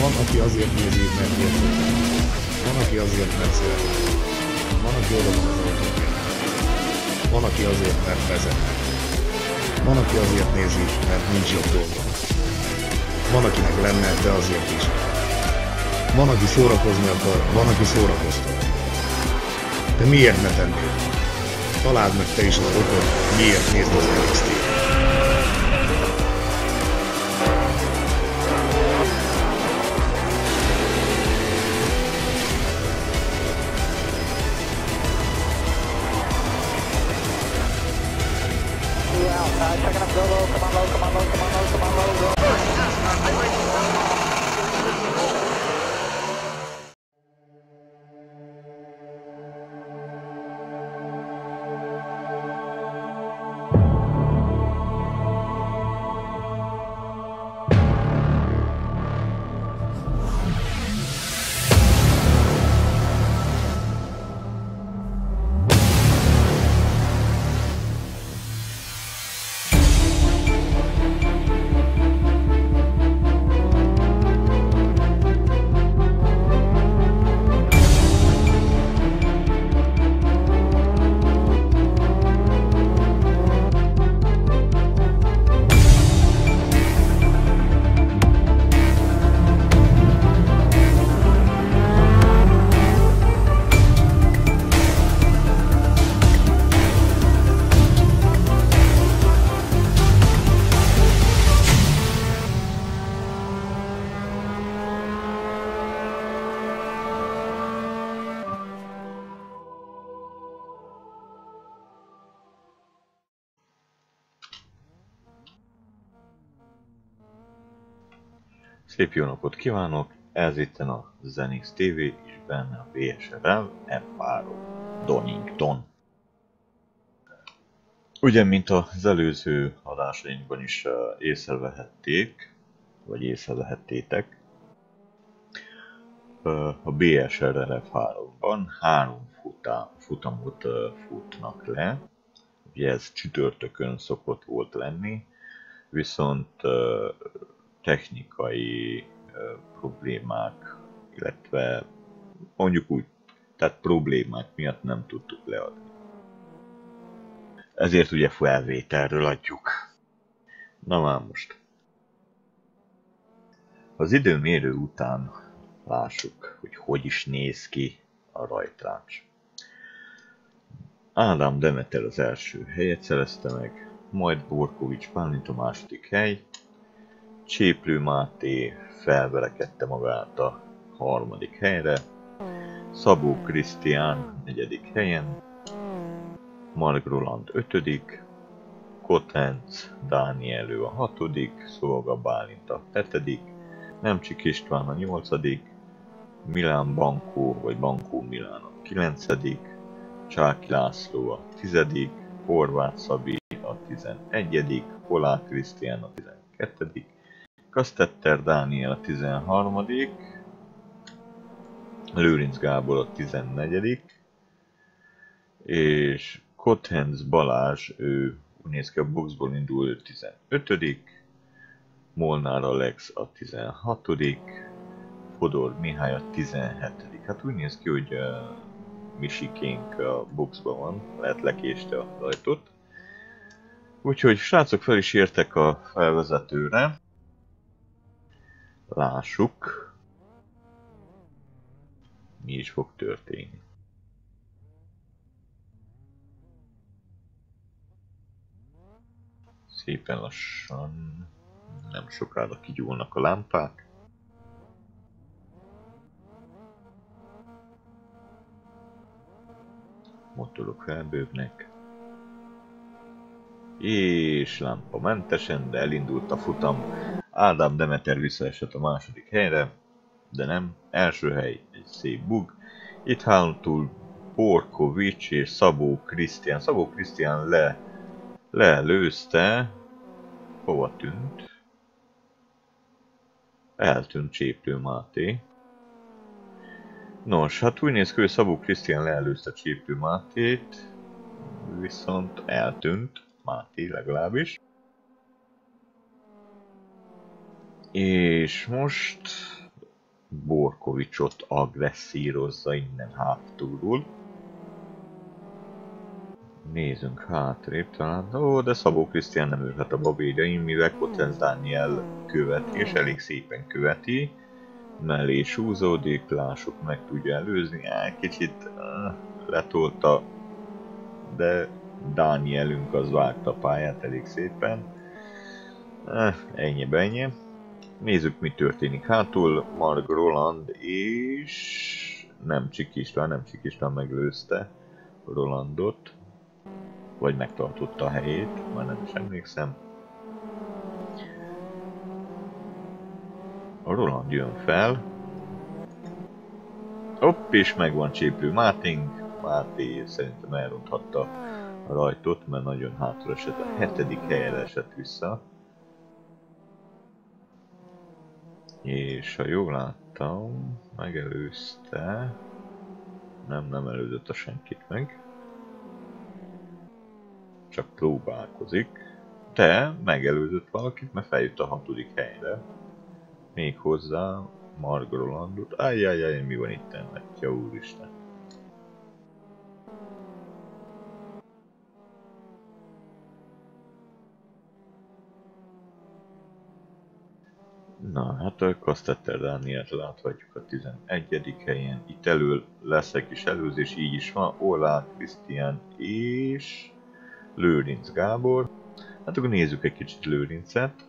Van, aki azért nézi, mert érti. Van, aki azért, mert szereti. Van, aki oda van az autókért. Van, aki azért, mert vezet. Van, aki azért nézi, mert nincs jobb dolga. Van, akinek lenne, de azért is. Van, aki szórakozni akar, van, aki szórakoztat. De miért ne tennéd? Találd meg te is az okot, miért nézd az NXT-t. Checking up, go low, come on low, come on low, come on low, come on low, go. Szép jó napot kívánok! Ez itten a Zenix TV és benne a BSRL F3 Donington. Ugye, mint az előző adásainkban is észrevehették, vagy észrevehettétek, a BSRL F3-ban 3 futamot futnak le. Ugye ez csütörtökön szokott volt lenni, viszont technikai problémák, illetve mondjuk úgy, tehát problémák miatt nem tudtuk leadni. Ezért ugye felvételről adjuk. Na már most. Az időmérő után lássuk, hogy hogy is néz ki a rajtrács. Ádám Demeter az első helyet szerezte meg, majd Borkovics Bálint a második hely, Cséplő Máté felverekedte magát a harmadik helyre, Szabó Krisztián negyedik helyen, Mark Roland ötödik, Kotlenc Dániel a hatodik, Szolga Bálint a hetedik, Nemcsik István a nyolcadik, Milán Bankó vagy Bankó Milán a kilencedik, Csáki László a tizedik, Horváth Szabi a 11., Polák Krisztián a 12., Kasztetter Dániel a 13., Lőrinc Gábor a 14., és Kotlenc Balázs, ő úgy néz ki a boxból indul 15., Molnár Alex a 16., Fodor Mihály a 17. Hát úgy néz ki, hogy Misikénk a boxban van, lehet lekéste a rajtot. Úgyhogy srácok, fel is értek a felvezetőre. Lássuk, mi is fog történni. Szépen lassan, nem sokára kigyúlnak a lámpák. Motorok felbővnek. És lámpamentesen, de elindult a futam. Ádám Demeter visszaesett a második helyre, de nem, első hely egy szép bug. Itt hátul Borkovics és Szabó Krisztián. Szabó Krisztián leelőzte. Hova tűnt? Eltűnt Cséplő Máté. Nos, hát úgy néz ki, hogy Szabó Krisztián leelőzte Cséplő Mátét, viszont eltűnt Máté legalábbis. És most Borkovicsot agresszírozza innen hátulról. Nézzünk hátrébb talán. Ó, de Szabó Krisztián nem őket a babéjaim, mivel Kotlenz Dániel követi, és elég szépen követi. Mellé súzódik, lássuk, meg tudja előzni. Kicsit letolta, de Dánielünk az vágta a pályát elég szépen. Ennyi. Nézzük, mi történik hátul. Mark Roland és nem Csik István meglőzte Rolandot. Vagy megtartotta a helyét, már nem is emlékszem. A Roland jön fel. Hopp, és megvan Cséplő Máténk. Máté szerintem elronthatta a rajtot, mert nagyon hátra esett. A 7. helyre esett vissza. És ha jól láttam, megelőzte. Nem előzött a senkit meg. Csak próbálkozik. De megelőzött valakit, mert feljött a 6. helyre. Még hozzá Mark Rolandot. Ajjajjaj, mi van itt ennek? Ja, úristen. Na, hát a Kastetter Dánielt láthatjuk a 11. helyen. Itt elől lesz egy kis előzés, így is van. Oláh Krisztián és Lőrinc Gábor. Hát akkor nézzük egy kicsit Lőrincet.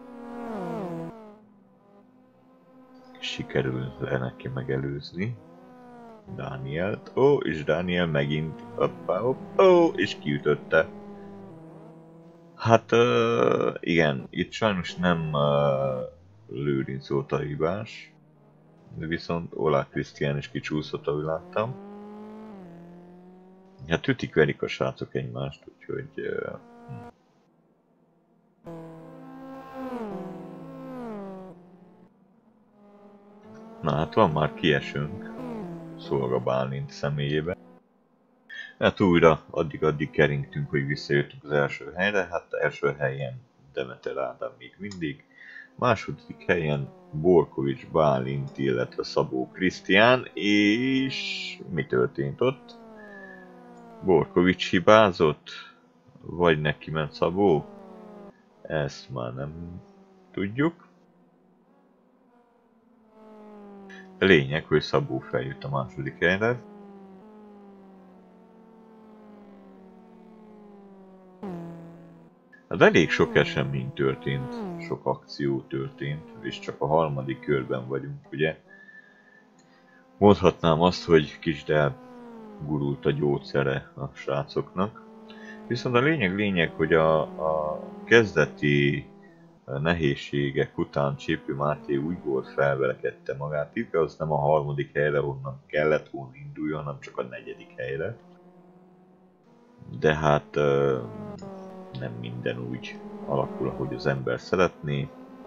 Sikerül le neki megelőzni Dánielt. Ó, és Dániel megint és kiütötte. Hát igen, itt sajnos nem Lőrinc volt a hibás, de viszont Oláh Krisztián is kicsúszott, ahogy láttam. Hát ütik-verik a srácok egymást, úgyhogy... Na hát van már kiesünk Szolga Bálint személyében. Hát újra addig keringtünk, hogy visszajöttünk az első helyre, hát első helyen Demeter Ádám még mindig. Második helyen Borkovics Bálint, illetve Szabó Krisztián, és mi történt ott? Borkovics hibázott? Vagy neki ment Szabó? Ezt már nem tudjuk. A lényeg, hogy Szabó feljött a második helyre. Hát elég sok esemény történt, sok akció történt, és csak a harmadik körben vagyunk, ugye. Mondhatnám azt, hogy kicsit elgurult a gyógyszere a srácoknak. Viszont a lényeg, hogy a kezdeti nehézségek után Cséplő Máté úgy volt felvelekedte magát, igaz nem a harmadik helyre, honnan kellett volna induljon, hanem csak a 4. helyre. De hát nem minden úgy alakul, ahogy az ember szeretné.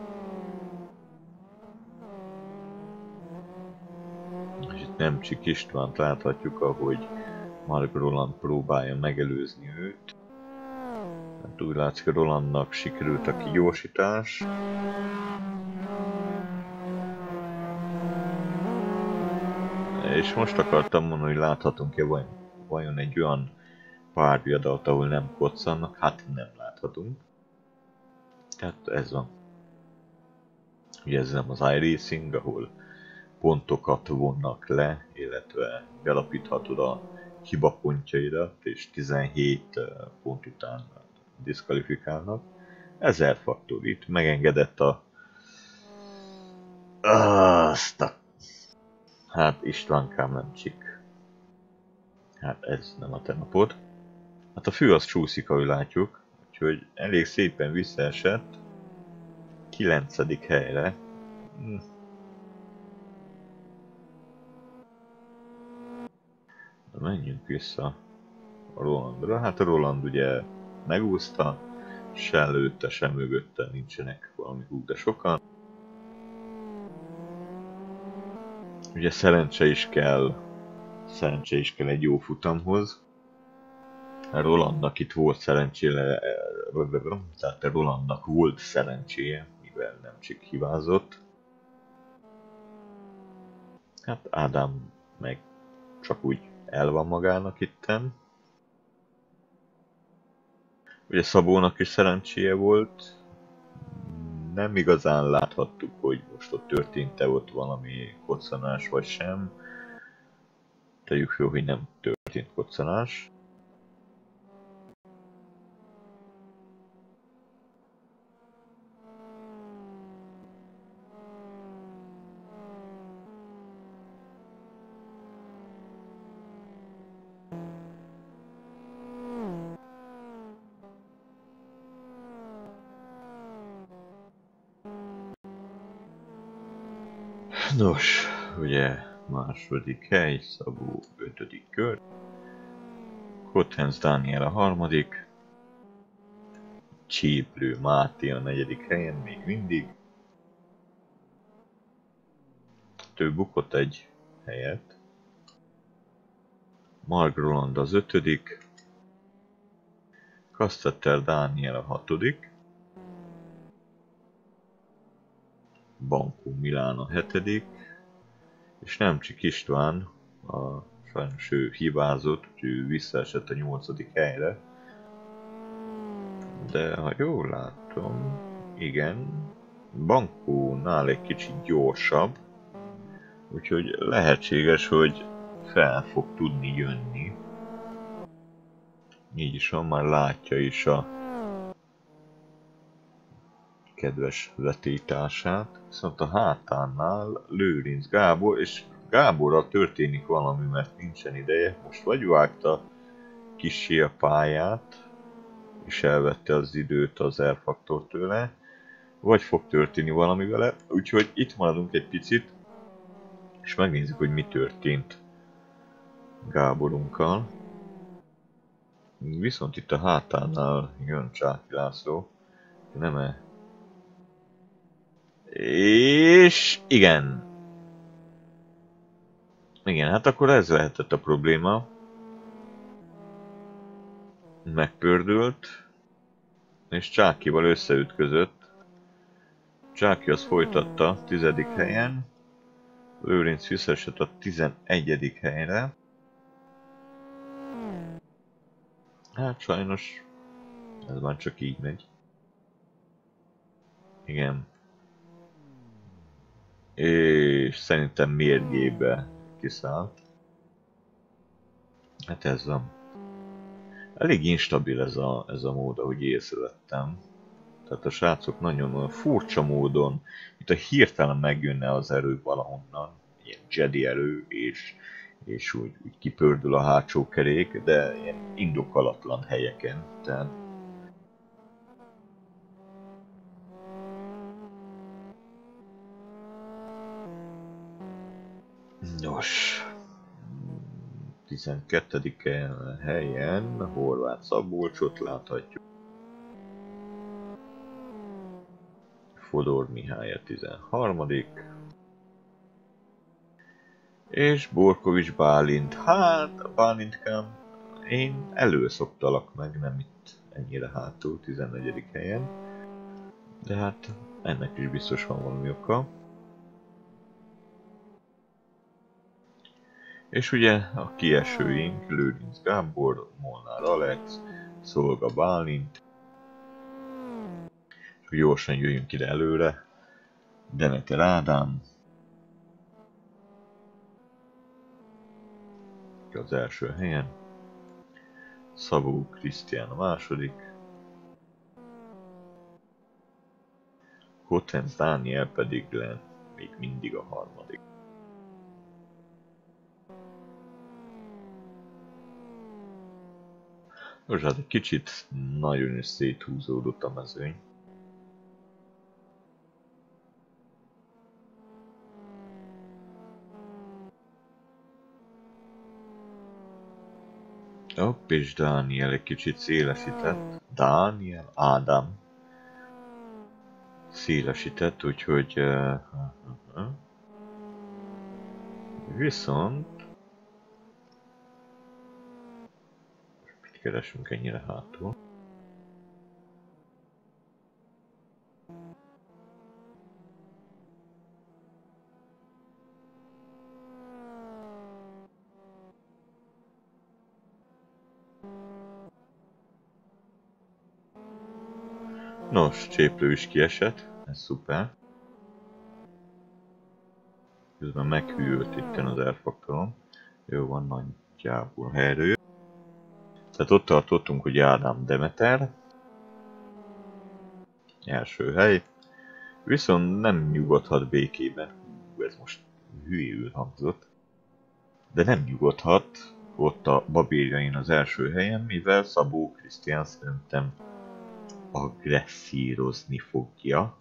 És itt nem Csik Istvánt láthatjuk, ahogy Mark Roland próbálja megelőzni őt. Hát úgy látszik, Rolandnak sikerült a kigyorsítás. És most akartam mondani, hogy láthatunk-e vajon egy olyan párviadalt, ahol nem koccannak, hát nem láthatunk. Tehát ez van. Ugye ez nem az iRacing, ahol pontokat vonnak le, illetve belapíthatod a hibapontjaidat, és 17 pont után diszkvalifikálnak. 1000 faktor itt megengedett Hát Istvánkám nem Csik. Hát ez nem a te napod. Hát a fű az csúszik, ahogy látjuk, úgyhogy elég szépen visszaesett 9. helyre. De menjünk vissza a Rolandra. Hát a Roland ugye megúszta, se előtte, se mögötte nincsenek valami de sokan. Ugye szerencse is kell egy jó futamhoz. Rolandnak itt volt szerencséje, tehát Rolandnak volt szerencséje, mivel nem Csik hibázott. Hát Ádám meg csak úgy el van magának itten. Ugye Szabónak is szerencséje volt. Nem igazán láthattuk, hogy most ott történt-e ott valami koccanás vagy sem. Tegyük fel, hogy nem történt koccanás. Nos, ugye második hely, Szabó 5. kör. Kothenz Dániel a 3. Cséplő Máté a 4. helyen még mindig. Ő bukott egy helyet. Mark Roland az 5. Kastetter Dániel a 6. Bankó Milán a 7. És Nemcsik István, sajnos ő hibázott, úgyhogy ő visszaesett a 8. helyre. De ha jól látom, igen, Bankónál egy kicsit gyorsabb, úgyhogy lehetséges, hogy fel fog tudni jönni. Így is van, már látja is a kedves vetétását. Viszont a hátánál Lőrinc Gábor, és Gáborral történik valami, mert nincsen ideje. Most vagy vágta kissé a pályát, és elvette az időt az R-faktor tőle, vagy fog történni valami vele, úgyhogy itt maradunk egy picit, és megnézzük, hogy mi történt Gáborunkkal. Viszont itt a hátánál jön Csáki László, nem-e? És igen. Igen, hát akkor ez lehetett a probléma. Megpördült, és Csákival összeütközött. Csáki az folytatta 10. helyen, Lőrinc visszaesett a 11. helyre. Hát sajnos ez már csak így megy. Igen. És szerintem mérgébe kiszállt. Hát ez van. Elég instabil ez a mód, ahogy észrevettem. Tehát a srácok nagyon furcsa módon, mint a hirtelen megjönne az erő valahonnan, ilyen Jedi erő, és úgy kipördül a hátsó kerék, de ilyen indokolatlan helyeken. Tehát nos, 12. helyen Horváth Szabolcsot láthatjuk. Fodor Mihály a 13. És Borkovics Bálint. Hát, Bálintkám, én előszoktalak meg, nem itt ennyire hátul, 14. helyen. De hát ennek is biztos van valami oka. És ugye a kiesőink, Lőrinc Gábor, Molnár Alex, Szolga Bálint. És gyorsan jöjjünk ide előre. Demeter Ádám. Az első helyen. Szabó Krisztián a 2. Kothenz Dániel pedig még mindig a 3. Most hát egy kicsit nagyon is széthúzódott a mezőny. Hopp, és Dániel egy kicsit szélesített. Ádám szélesített, úgyhogy viszont mit keresünk ennyire hátul? Nos, cséplő is kiesett, ez szuper. Közben meghűlt itten az R-faktorom. Jó van, nagyjából helyre jött. Tehát ott tartottunk, hogy Ádám Demeter. Első hely. Viszont nem nyugodhat békében. Ez most hülyéül hangzott. De nem nyugodhat ott a Babérjain az első helyen, mivel Szabó Krisztián szerintem agresszírozni fogja.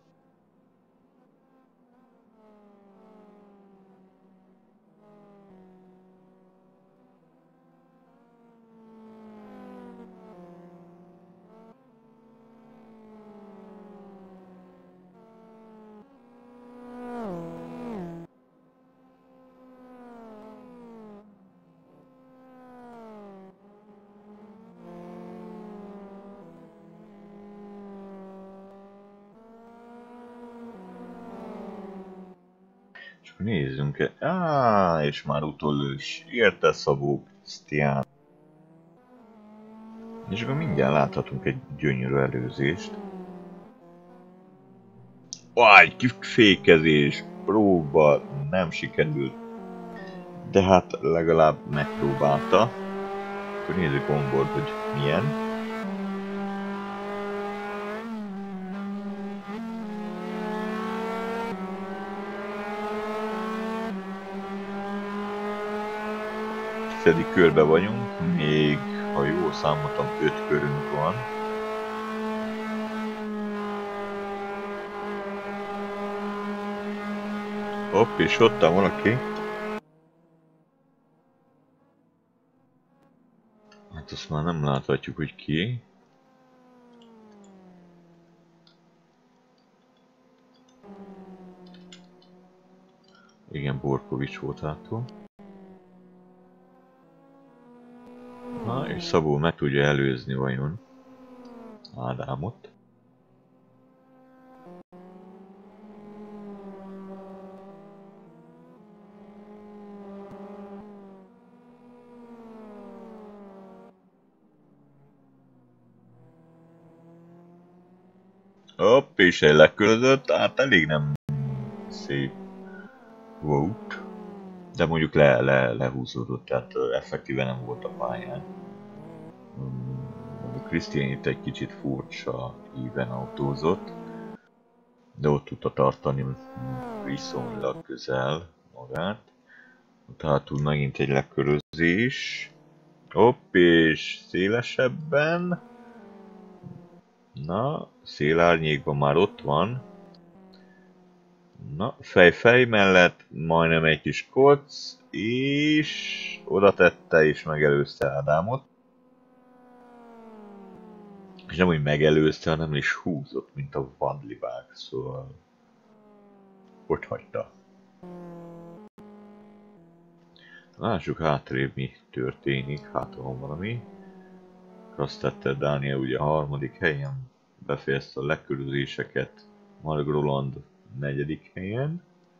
Csak nézzünk el. És már utolsó is érte Szabó Krisztián. És akkor mindjárt láthatunk egy gyönyörű előzést. Egy kifékezés, próba, nem sikerült. De hát legalább megpróbálta. Akkor nézzük onboard, hogy milyen. Tizedik körbe vagyunk, még ha jól számoltam 5 körünk van. Hopp, és ott van valaki. Hát azt már nem láthatjuk, hogy ki. Igen, Borkovics volt hátul. Na, és Szabó meg tudja előzni vajon Ádámot. Hopp, és egy lekörözött, hát elég nem szép volt. De mondjuk lehúzódott, tehát effektíven nem volt a pályán. Krisztián itt egy kicsit furcsa íven autózott, de ott tudta tartani viszonylag közel magát. Tehát tud megint egy lekörözés. Hopp, és szélesebben. Na, szélárnyékban már ott van. Na, fej mellett majdnem egy kis koc, és oda tette és megelőzte Ádámot. És nem úgy megelőzte, hanem is húzott, mint a vadlivág, szóval ott hagyta. Lássuk hátrébb, mi történik, hát van valami. Azt tette Dániel ugye a harmadik helyen, befejezte a lekörözéseket, Mark Roland 4. helyen.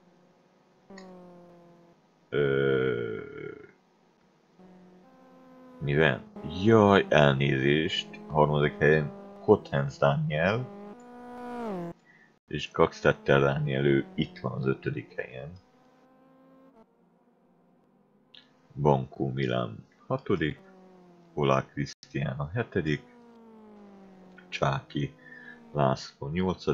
Mivel? Jaj, elnézést, harmadik helyen Kothens Dániel. És Kakstetter Dániel, ő itt van az 5. helyen. Bankó Milán 6. Polák Krisztián a 7. Csáki László 8.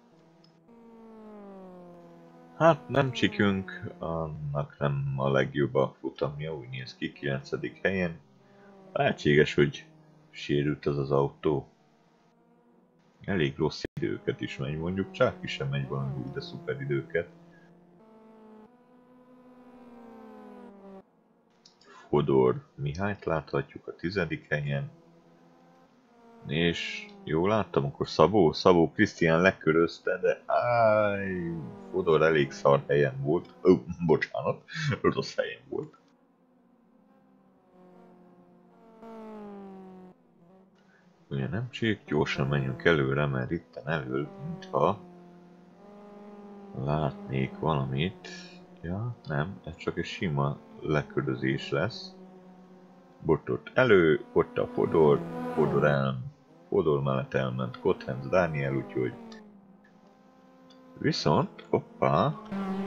Hát nem csikünk, annak nem a legjobb a futamja, úgy néz ki 9. helyen. Lehetséges, hogy sérült az az autó. Elég rossz időket is megy, mondjuk Csáki sem megy valami úgy, de szuper időket. Fodor Mihályt láthatjuk a 10. helyen. És jól láttam, akkor Szabó Krisztián lekörözte, de Fodor elég szar helyen volt. Bocsánat, rossz helyen volt. Ugye nem csík, gyorsan menjünk előre, mert itten elől, mintha látnék valamit. Ja, nem, ez csak egy sima lekörözés lesz. Botot elő, ott a Fodor el Fodor mellett elment Kothenz Dániel, úgyhogy... Viszont, hoppá...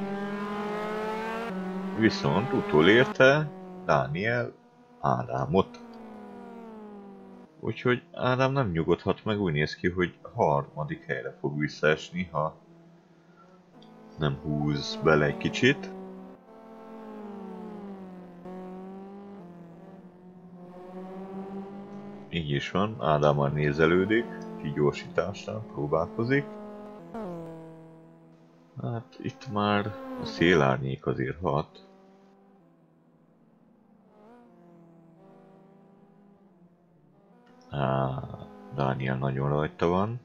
Viszont utolérte Dániel Ádámot. Úgyhogy Ádám nem nyugodhat meg, úgy néz ki, hogy a harmadik helyre fog visszaesni, ha nem húz bele egy kicsit. Így is van, Ádám már nézelődik, kigyorsításra próbálkozik. Hát itt már a szélárnyék azért hat. Dániel nagyon rajta van.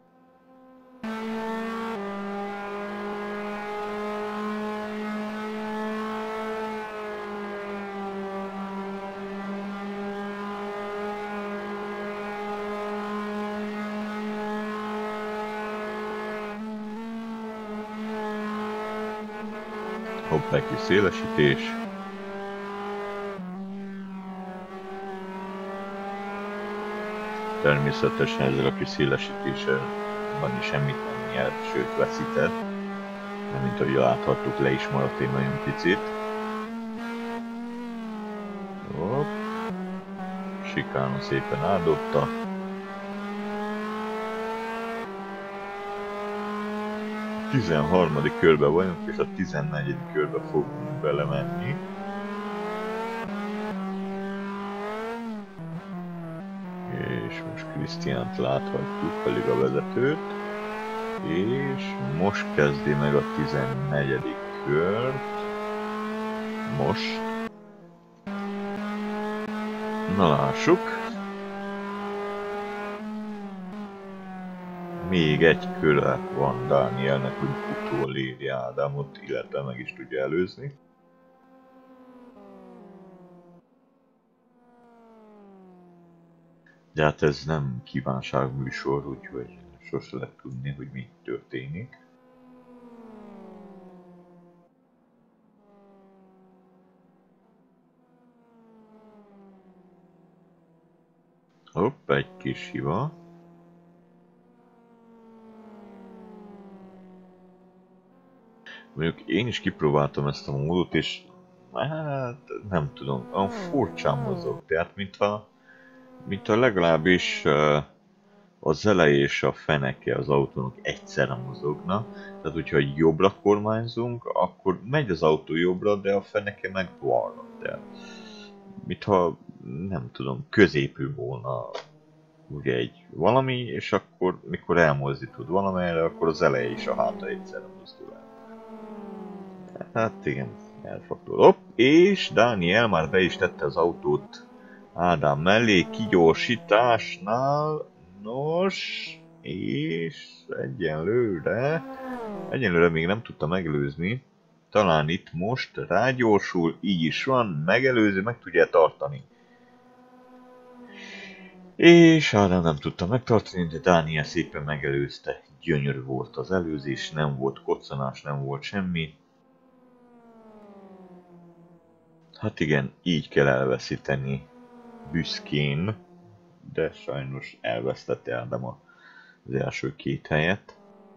Hopp, egy kis szélesítés. Természetesen ezzel a kis szélesítéssel Dani semmit nem nyert, sőt veszített. Nem, mint ahogy láthattuk, le is maradt egy nagyon picit. Hopp. Sikánon szépen áldobta. A 13. körben vagyunk, és a 14. körbe fogunk belemenni. És most Krisztiánt láthatjuk, pedig a vezetőt. És most kezdi meg a 14. kört. Most. Na lássuk. Még egy köre van Dánielnek, hogy utoléri Ádámot, illetve meg is tudja előzni. De hát ez nem kívánságműsor, úgyhogy sose lehet tudni, hogy mi történik. Hopp, egy kis hiba. Mondjuk én is kipróbáltam ezt a módot, és hát nem tudom, olyan furcsán mozog. Tehát mintha legalábbis az eleje és a feneke az autónak egyszerre mozogna. Tehát hogyha jobbra kormányzunk, akkor megy az autó jobbra, de a feneke meg balra. Tehát mintha nem tudom, középül volna ugye egy valami, és akkor mikor elmozdítod valamelyre, akkor az eleje és a háta egyszerre mozdul el. Hát igen, elfogtól. Hopp, és Dániel már be is tette az autót Ádám mellé, kigyorsításnál. Nos, és egyenlőre még nem tudta megelőzni. Talán itt most rágyorsul, így is van, megelőzi, meg tudja tartani. És Ádám nem tudta megtartani, de Dániel szépen megelőzte. Gyönyörű volt az előzés, nem volt koccanás, nem volt semmi. Hát igen, így kell elveszíteni büszkén, de sajnos elvesztette Ádám az első két helyet.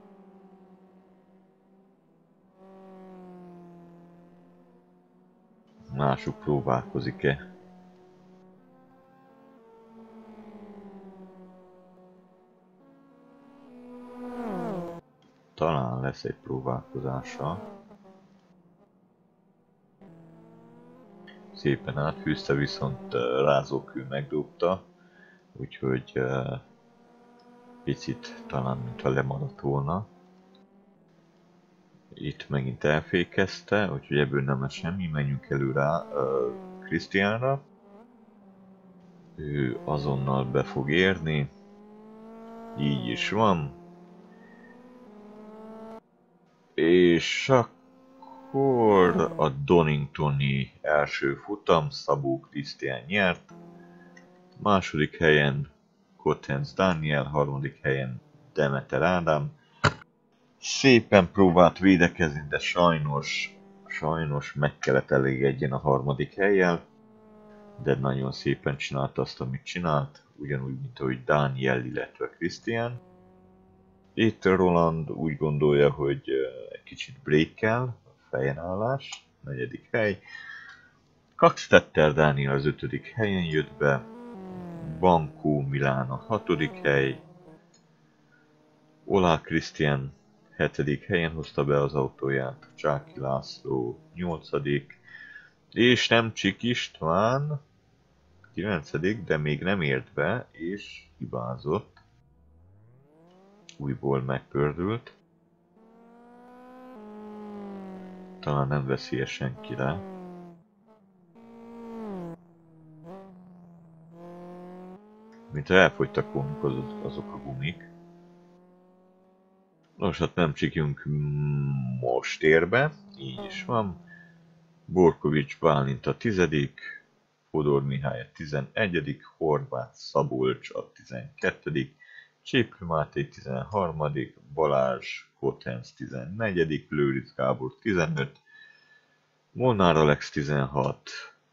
Másuk próbálkozik-e? Talán lesz egy próbálkozása. Szépen áthűzte, viszont rázókő megdobta, úgyhogy picit talán mintha lemaradt volna. Itt megint elfékezte, úgyhogy ebből nem lesz semmi, menjünk előre Krisztiánra. Ő azonnal be fog érni, így is van. És akkor a Doningtoni első futam, Szabó Krisztián nyert. Második helyen Kothenz Dániel, harmadik helyen Demeter Ádám. Szépen próbált védekezni, de sajnos meg kellett elégedjen a harmadik hellyel. De nagyon szépen csinálta azt, amit csinált, ugyanúgy, mint ahogy Dániel, illetve Krisztián. Itt Roland úgy gondolja, hogy egy kicsit break-kel, a fejenállás, 4. hely. Kaxtetter Dániel az 5. helyen jött be, Bankó Milán a 6. hely, Olá Krisztián 7. helyen hozta be az autóját, Csáki László 8. és Nemcsik István 9. de még nem ért be, és hibázott. Újból megpördült. Talán nem veszi senkire. Mint ha elfogytak volna azok a gumik. Nos, hát nem csikjunk most ér be, így is van. Borkovics Bálint a 10. Fodor Mihály a 11. Horváth Szabolcs a 12. Cséplő Máté 13. Balázs Kotensz 14. Lőric Gábor 15. Molnár Alex 16.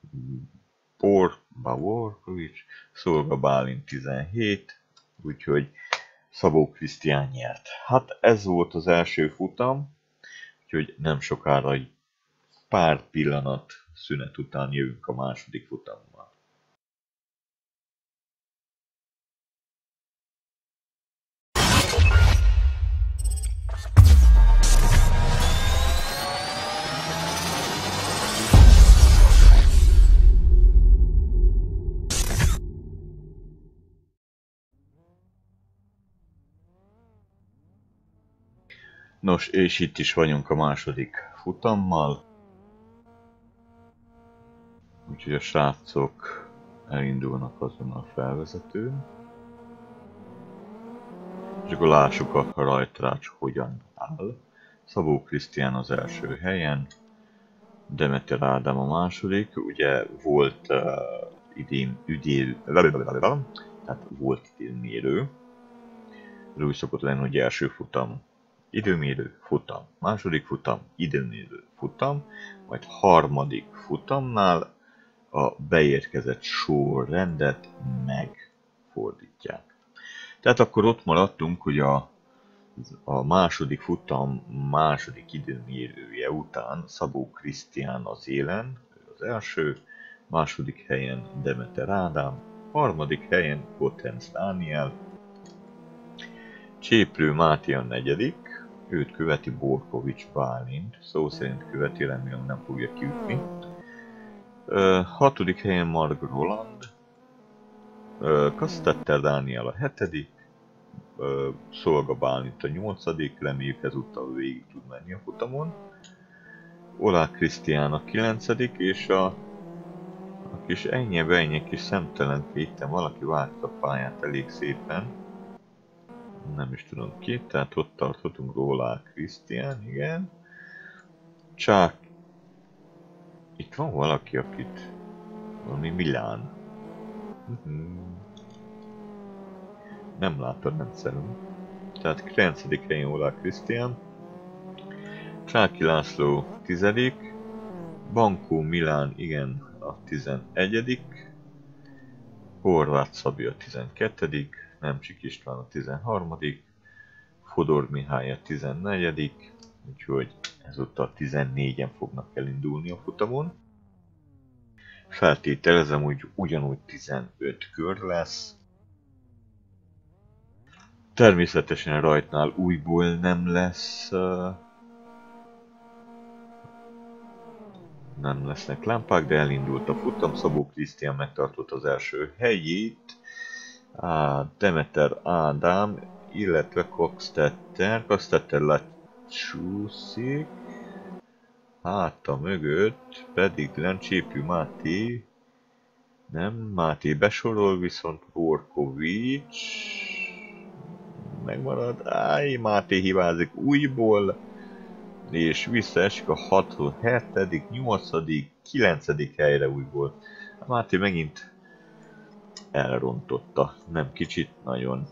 Borkovics, Szolga Bálint 17. Úgyhogy Szabó Krisztián nyert. Hát ez volt az első futam, úgyhogy nem sokára, pár pillanat szünet után jövünk a második futammal. Nos, és itt is vagyunk a második futammal. Úgyhogy a srácok elindulnak azon a felvezetőn. És akkor lássuk a rajtrács hogyan áll. Szabó Krisztián az első helyen. Demeter Ádám a második. Ugye volt tehát volt időmérő. Ez úgy szokott lenni, hogy első futam. Időmérő, futam, második futam, időmérő, futam, majd harmadik futamnál a beérkezett sorrendet megfordítják. Tehát akkor ott maradtunk, hogy a második futam második időmérője után Szabó Krisztián az élen, ő az első, második helyen Demeter Ádám, harmadik helyen Kotensz Dániel, Cséplő Máté a 4. Őt követi Borkovics Bálint, szó szerint követi, remélem nem fogja kiütni. 6. helyen Marg Roland, Kastetter Dániel a 7. Szolga Bálint a 8. Reméljük ezúttal végig tud menni a futamon. Olá Krisztián a 9. és a kis ennyi kis szemtelenkéten valaki vágta a pályát elég szépen. Nem is tudom ki, tehát ott tartottunk Olá Krisztián, igen. Csak itt van valaki, akit valami Milán. Nem lát a rendszerünk. Tehát 9. helyen Olá Krisztián. Csáki László 10. Bankó Milán, igen, a 11. Horváth Szabi a 12. Nemcsik István a 13. Fodor Mihály a 14. Úgyhogy ezúttal 14-en fognak elindulni a futamon. Feltételezem, hogy ugyanúgy 15 kör lesz. Természetesen rajtnál újból nem lesznek lámpák, de elindult a futam. Szabó Krisztián megtartott az első helyét. Demeter Ádám, illetve Kaxtetter lecsúszik. Háta mögött pedig Cséplő Máté, nem, Máté besorol, viszont Borkovics megmarad. Máté hibázik újból, és visszaesik a 6., 7., 8., 9. helyre újból. Máté megint elrontotta, nem kicsit, nagyon.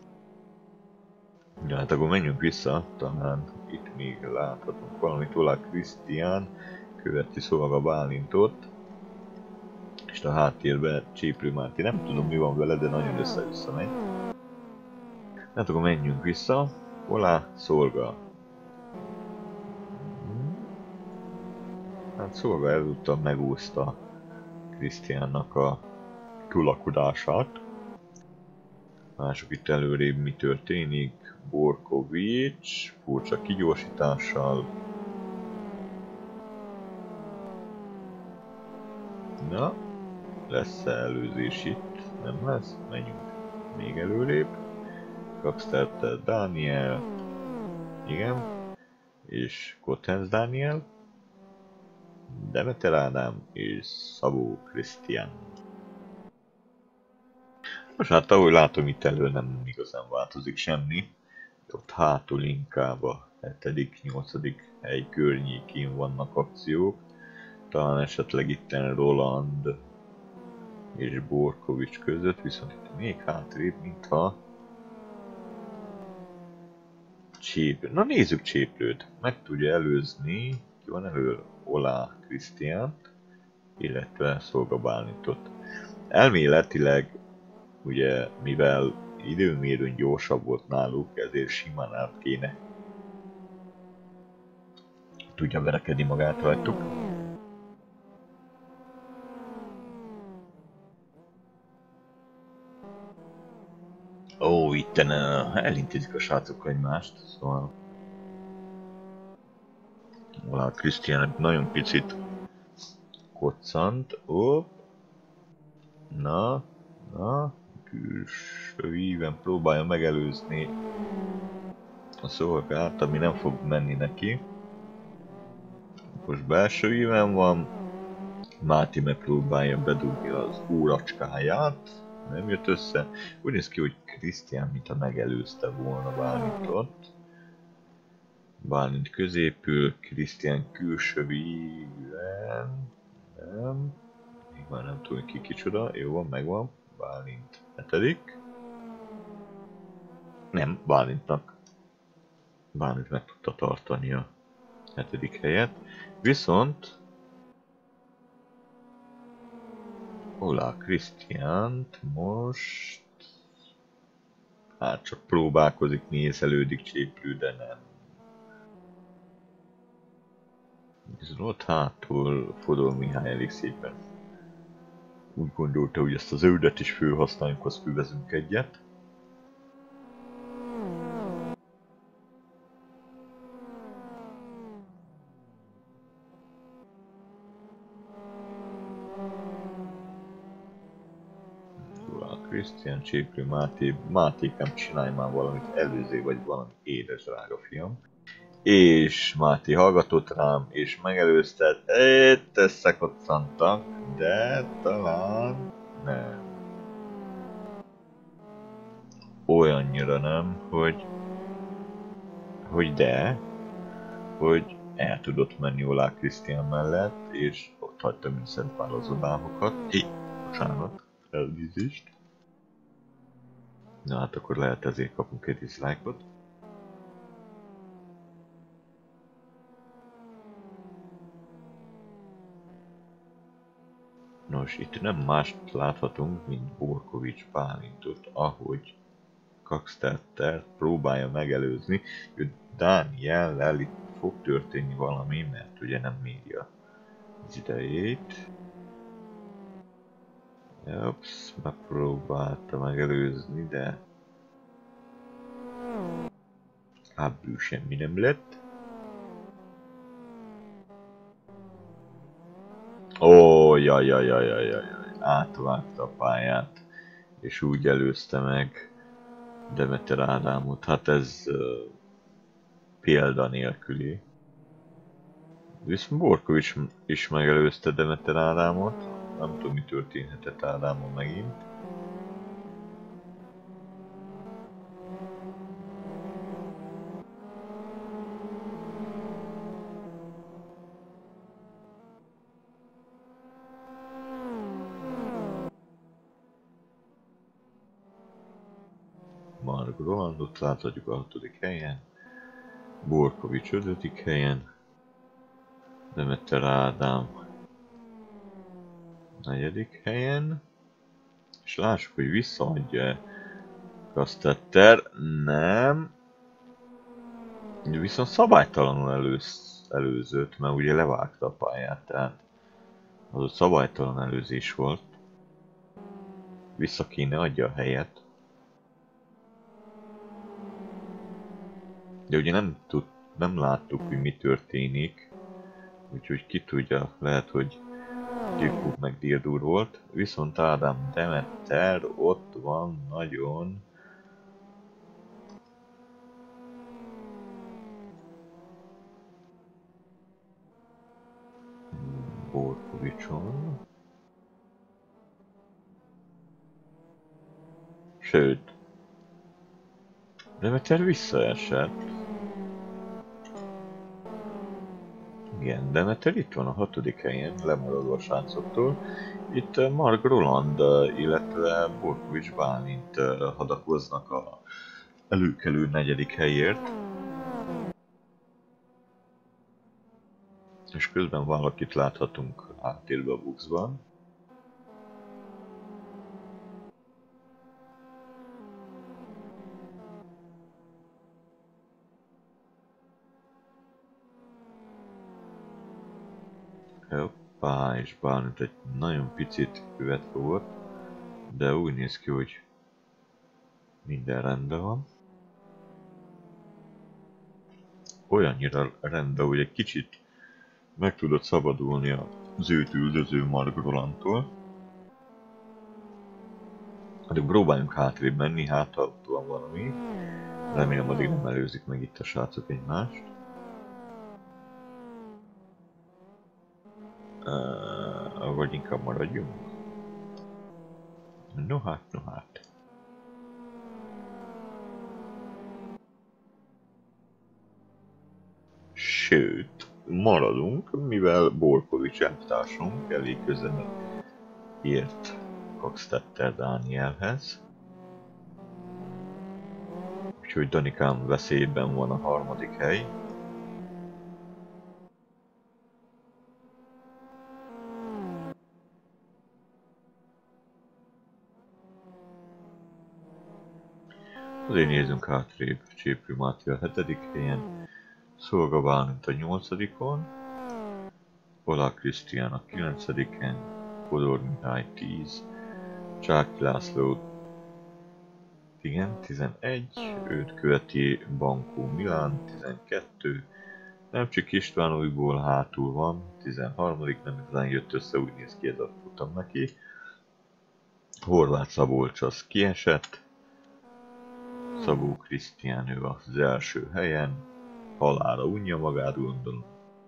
Ja, hát akkor menjünk vissza, talán itt még láthatunk valamit. Olá Krisztián követi Szolga Bálintot, és a háttérben, Cséplő Máté. Nem tudom mi van vele, de nagyon össze-vissza megy. Hát akkor menjünk vissza. Olá, szolga. Hát szolga ezúttal megúszta Krisztiánnak a tulakodását. Mások itt előrébb mi történik. Borkovics, furcsa kigyorsítással. Na, lesz-e előzés itt? Nem lesz? Menjünk még előrébb. Kapsztertel Dániel. Igen. És Kottenz Dániel. Demeter Ádám és Szabó Krisztián. Most hát ahogy látom, itt elő nem igazán változik semmi. Ott hátul inkább a 7., 8. hely környékén vannak akciók. Talán esetleg itten Roland és Borkovics között, viszont itt még hátrébb, mintha Cséplő. Na nézzük Cséplőt. Meg tudja előzni, ki van elő Olá Krisztiánt, illetve Szolga Bálnintot. Elméletileg, ugye, mivel időmérőn gyorsabb volt náluk, ezért simán át kéne tudja verekedni magát rajtuk. Ó, itten elintézik a srácok egymást, szóval... Olá Krisztián nagyon picit koccant. Hopp. Na, külső íven próbálja megelőzni a szolgát, ami nem fog menni neki. Most belső íven van. Máté megpróbálja bedugni az óracskáját. Nem jött össze. Úgy néz ki, hogy Krisztián mintha megelőzte volna Bálintot. Bálint középül, Krisztián külső íven. Nem. Még már nem tudom ki kicsoda. Jó van, megvan. Bálint 7. Nem, Bálintnak. Bálint meg tudta tartani a 7. helyet. Viszont Olá Krisztiánt most... Hát csak próbálkozik, nézelődik Cséplő, de nem. Viszont ott hátul Fodor Mihály elég szépen úgy gondolta, hogy ezt az zöldet is fölhasználjuk, azt füvezünk egyet. Krisztián, Cséplő, Mátékám, csinálj már valamit, előzé vagy valami édes drága fiam. És Máté hallgatott rám, és megelőzted, itt összekoccantak, de talán nem. Olyannyira nem, hogy hogy el tudott menni Olá Krisztián mellett, és ott hagyta mint Szent Pál az odáhokat. Bocsánat, elnézést. Na hát akkor lehet ezért kapunk egy dislike-ot. Nos, itt nem mást láthatunk, mint Borkovics Bálintot, ahogy Kaxterter próbálja megelőzni, hogy Dániellel itt fog történni valami, mert ugye nem méri az idejét. Ups, megpróbálta megelőzni, de ebből semmi nem lett. Ó, jaj, átvágta a pályát, és úgy előzte meg Demeter Ádámot. Hát ez példa nélküli. Viszont Borkovics is megelőzte Demeter Ádámot. Nem tudom, mi történhetett Ádámon megint. Mark Rolandot láthatjuk a 6. helyen. Borkovics 5. helyen. Demeter Ádám 4. helyen. És lássuk, hogy visszaadja Kastetter. Nem. Viszont szabálytalanul előzött, mert ugye levágta a pályát, tehát az ott szabálytalan előzés volt. Vissza kéne adja a helyet. De ugye nem láttuk, hogy mi történik. Úgyhogy ki tudja, lehet, hogy Gyilkút meg Dirdur volt. Viszont Ádám Demeter ott van nagyon... Borkovicson. Sőt, Demeter visszaesett. Igen, Demeter itt van a 6. helyen, lemaradva a srácoktól. Itt Mark Roland, illetve Borkovics Bálint hadakoznak a előkelő 4. helyért. És közben valakit láthatunk áttérve a buxban. Hoppá, és Bálint egy nagyon picit üvet fogott, de úgy néz ki, hogy minden rendben van. Olyannyira rendben, hogy egy kicsit meg tudott szabadulni az őt üldöző Mark Rolandtól. Addig próbáljunk hátrébb menni, hát ha ott van valami. Remélem addig nem előzik meg itt a srácok egymást. Vagy inkább maradjunk. No hát. Sőt, maradunk, mivel Borkovics elvtársunk elég közel ért Coxtetter Dánielhez. Úgyhogy Danikám veszélyben van a 3. hely. Azért nézzünk hátrébb, Cséplő Máté a 7. helyen, Szolga Bálint a 8-on, Polák Krisztián a 9-en, Kodor Mihály 10, Csáky László 11, őt követi Bankó Milán 12, Nemcsik István újból hátul van, 13, nem igazán jött össze, úgy néz ki ez a futam neki. Horváth Szabolcs az kiesett, Szabó Krisztián ő az első helyen, halálra unja magát, gondolom.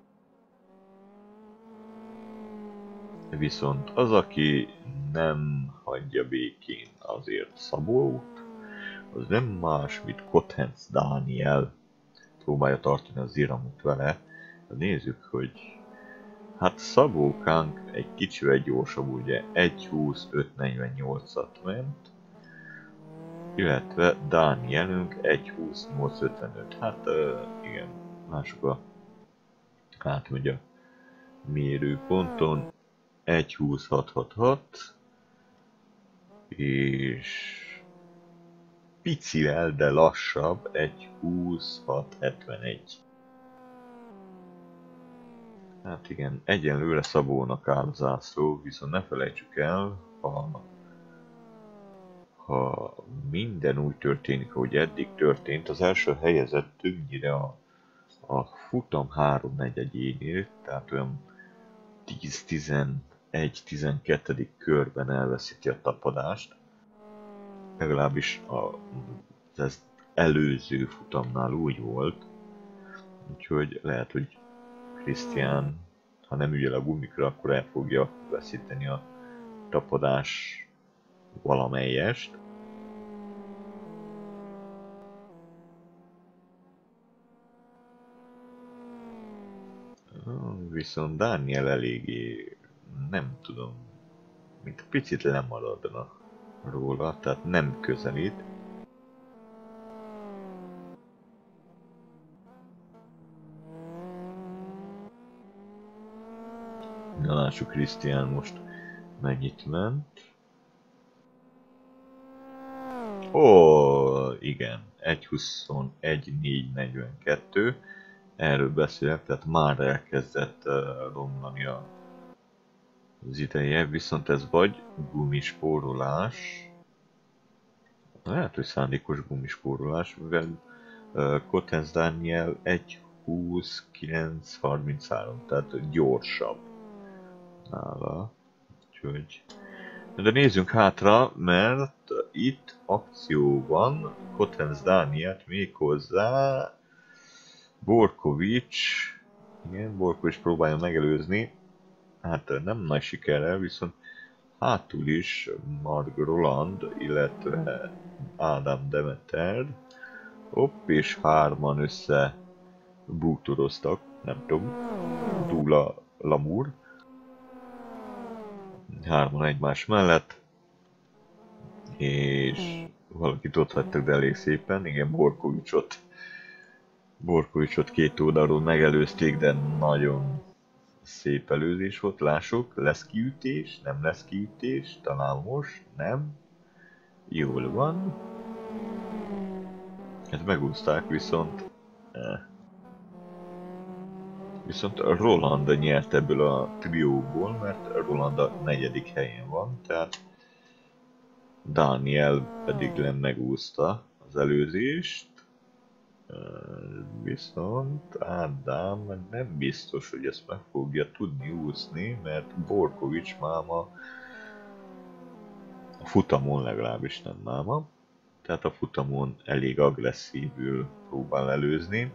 Viszont az, aki nem hagyja békén azért Szabót, az nem más, mint Kothenc Dániel. Próbálja tartani az iramot vele. Nézzük, hogy hát Szabókánk egy kicsivel gyorsabb, ugye 1.20.548-at ment. Illetve Dánielünk 1.28.55. Hát igen, lássuk átmegy a mérőponton 1.20.666 és picivel, de lassabb 1.20.671. Hát igen, egyenlőre Szabónak áll a zászló, viszont ne felejtsük el, ha minden úgy történik, ahogy eddig történt, az első helyezett többnyire a futam 3/4-énél, tehát olyan 10-11-12. körben elveszíti a tapadást. Legalábbis az előző futamnál úgy volt, úgyhogy lehet, hogy Krisztián, ha nem ügyel a gumikra, akkor el fogja veszíteni a tapadás valamelyest. Viszont Dániel eléggé, nem tudom, mint picit lemaradna róla, tehát nem közelít. Na lássuk, Krisztián most Mennyit ment? Ó, igen, 1.21.442. Erről beszélek, tehát már elkezdett romlani az ideje, viszont ez vagy gumispórolás, lehet, hogy szándékos gumispórolás, mivel Kotens Daniel 1.20.933, tehát gyorsabb nála. Úgyhogy... De nézzünk hátra, mert itt akció van, Kotens Dánielt méghozzá Borkovics, igen, Borkovics próbálja megelőzni, hát nem nagy sikerrel, viszont hátul is Mark Roland, illetve Ádám Demeter, hopp, és hárman össze bútoroztak, nem tudom, Dula Lamur, hárman egymás mellett, és valakit ott hagytak, de elég szépen, igen, Borkovicsot két oldalról megelőzték, de nagyon szép előzés volt, lássuk, lesz kiütés, nem lesz kiütés, talán most, nem, jól van, hát megúszták, viszont Roland nyert ebből a trióból, mert Roland a 4. helyen van, tehát Daniel pedig megúszta az előzést, viszont Ádám nem biztos, hogy ezt meg fogja tudni úszni, mert Borkovics máma a futamon legalábbis nem máma, tehát a futamon elég agresszívül próbál előzni.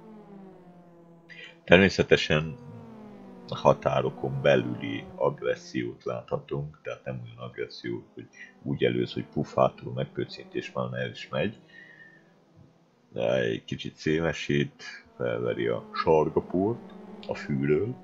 Természetesen a határokon belüli agressziót láthatunk, tehát nem olyan agresszió, hogy úgy előz, hogy puff hátul megpöccint és már el is megy. De egy kicsit szélesít, felveri a sargaport a fűről.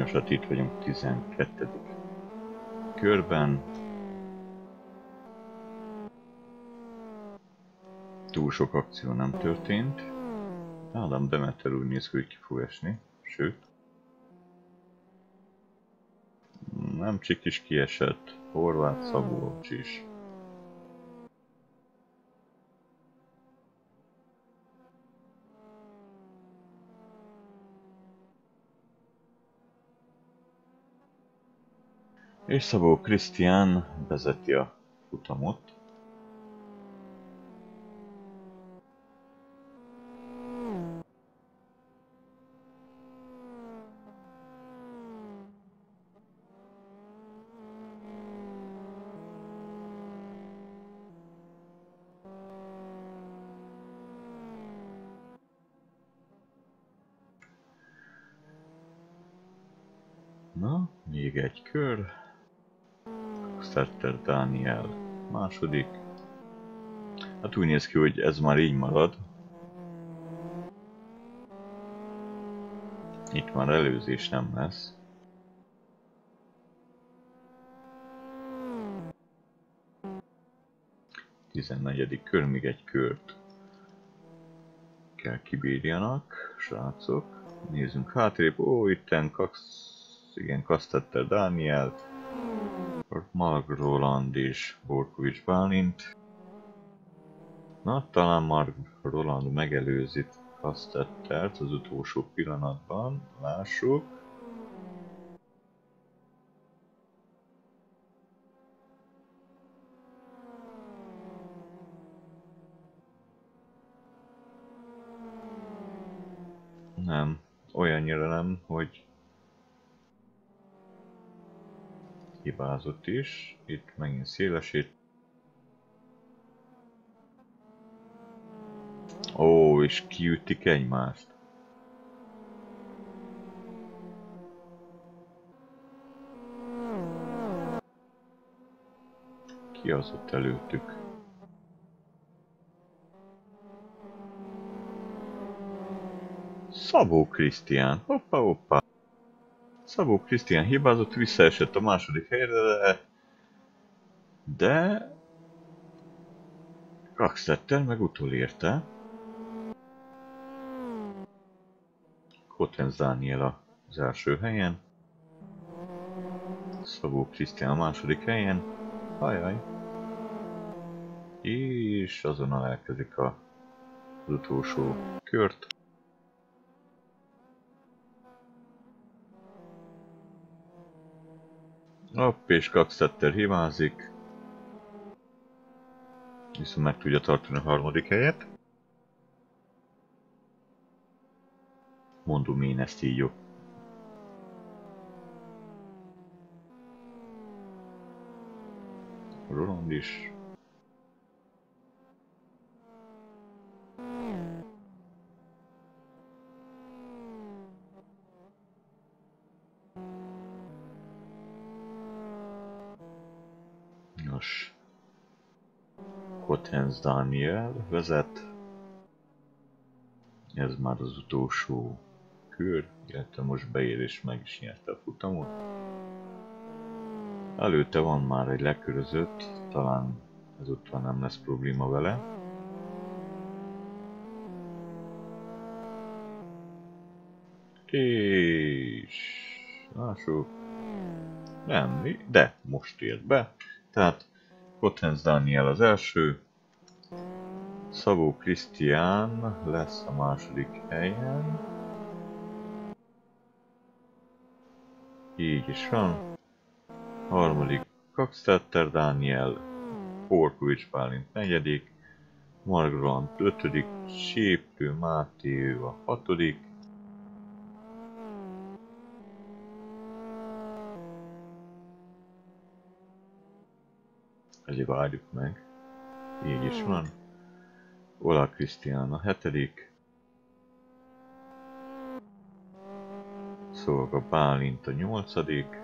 Keresett, itt vagyunk 12. körben. Túl sok akció nem történt. Ádám Demeter úgy néz ki, hogy ki fog esni. Sőt. Nem Csik is kiesett. Horváth Szabolcs is. És Szabó Krisztián vezeti a futamot. Na, még egy kör. Starter Dániel második. Hát úgy néz ki, hogy ez már így marad. Itt már előzés nem lesz. Tizennegyedik kör, még egy kört kell kibírjanak, srácok. Nézzünk hátrébb. Ó, itten igen, Kastetter Dániel, Mark Roland és Borkovics Bálint. Na, talán Mark Roland megelőzi Kastettert az utolsó pillanatban. Lássuk. Nem, olyannyira nem, hogy hibázott is. Itt megint szélesít. Ó, és kiütik egymást. Ki az ott előttük? Szabó Krisztián. Hoppa, hoppa. Szabó Krisztián hibázott, visszaesett a második helyre, de Kastetter meg utolérte. Kotens Dániel az első helyen. Szabó Krisztián a második helyen. Ajaj. És azonnal elkezdik az utolsó kört. Hopp, és Kastetter hibázik. Viszont meg tudja tartani a harmadik helyet. Mondom én ezt így jó. Roland is. Nos. Kotens Dániel vezet. Ez már az utolsó kör, illetve most beér és meg is nyerte a futamot. Előtte van már egy lekörözött, talán ezúttal nem lesz probléma vele. És... lássuk... nem, de most ért be. Tehát Kotens Dániel az első. Szabó Krisztián lesz a második helyen. Így is van. Harmadik Kastetter Dániel, Borkovics Bálint negyedik, Mark Roland ötödik, Cséplő Máté a hatodik. Ezért várjuk meg. Így is van. Ola Krisztián a hetedik. Szolga Bálint a nyolcadik.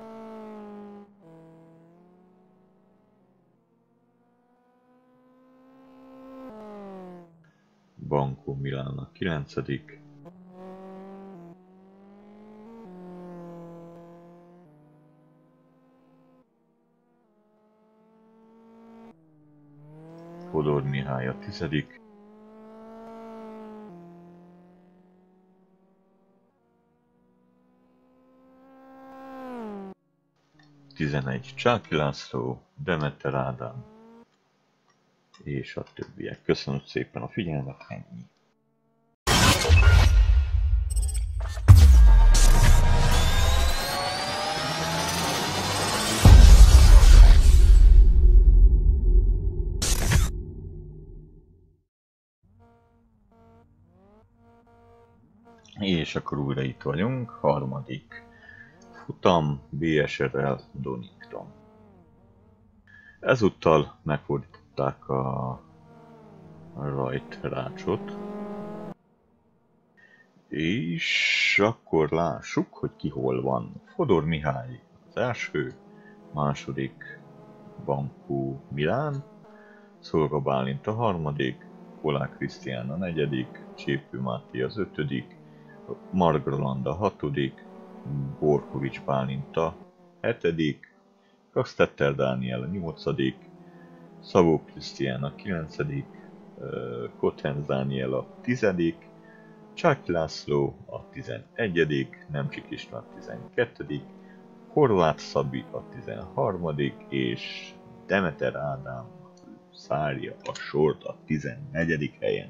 Bankó Milán a kilencedik. Fodor Mihály a 10. 11 Csáky László, Demeter Ádám és a többiek. Köszönöm szépen a figyelmet, ennyi. És akkor újra itt vagyunk, harmadik futam, BSR-rel Donington. Ezúttal megfordították a rajtrácsot, és akkor lássuk, hogy ki hol van. Fodor Mihály az első, második Bankó Milán, Szolga Bálint a harmadik, Polák Krisztián a negyedik, Cséplő Máté az ötödik, Margraland a hatodik, Borkovics Bálint a hetedik, Kastetter Dániel a nyolcadik, Szabó Krisztián a kilencedik, Kothenz Dániel a tizedik, Csáky László a 11., Nemcsik István a 12., Horváth Szabi a 13. és Demeter Ádám szárja a sort a 14. helyen.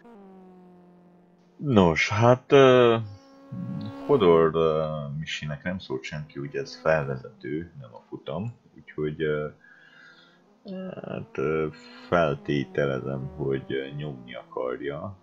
Nos, hát Fodor Misinek nem szólt senki, hogy ez felvezető, nem a futam, úgyhogy hát feltételezem, hogy nyomni akarja,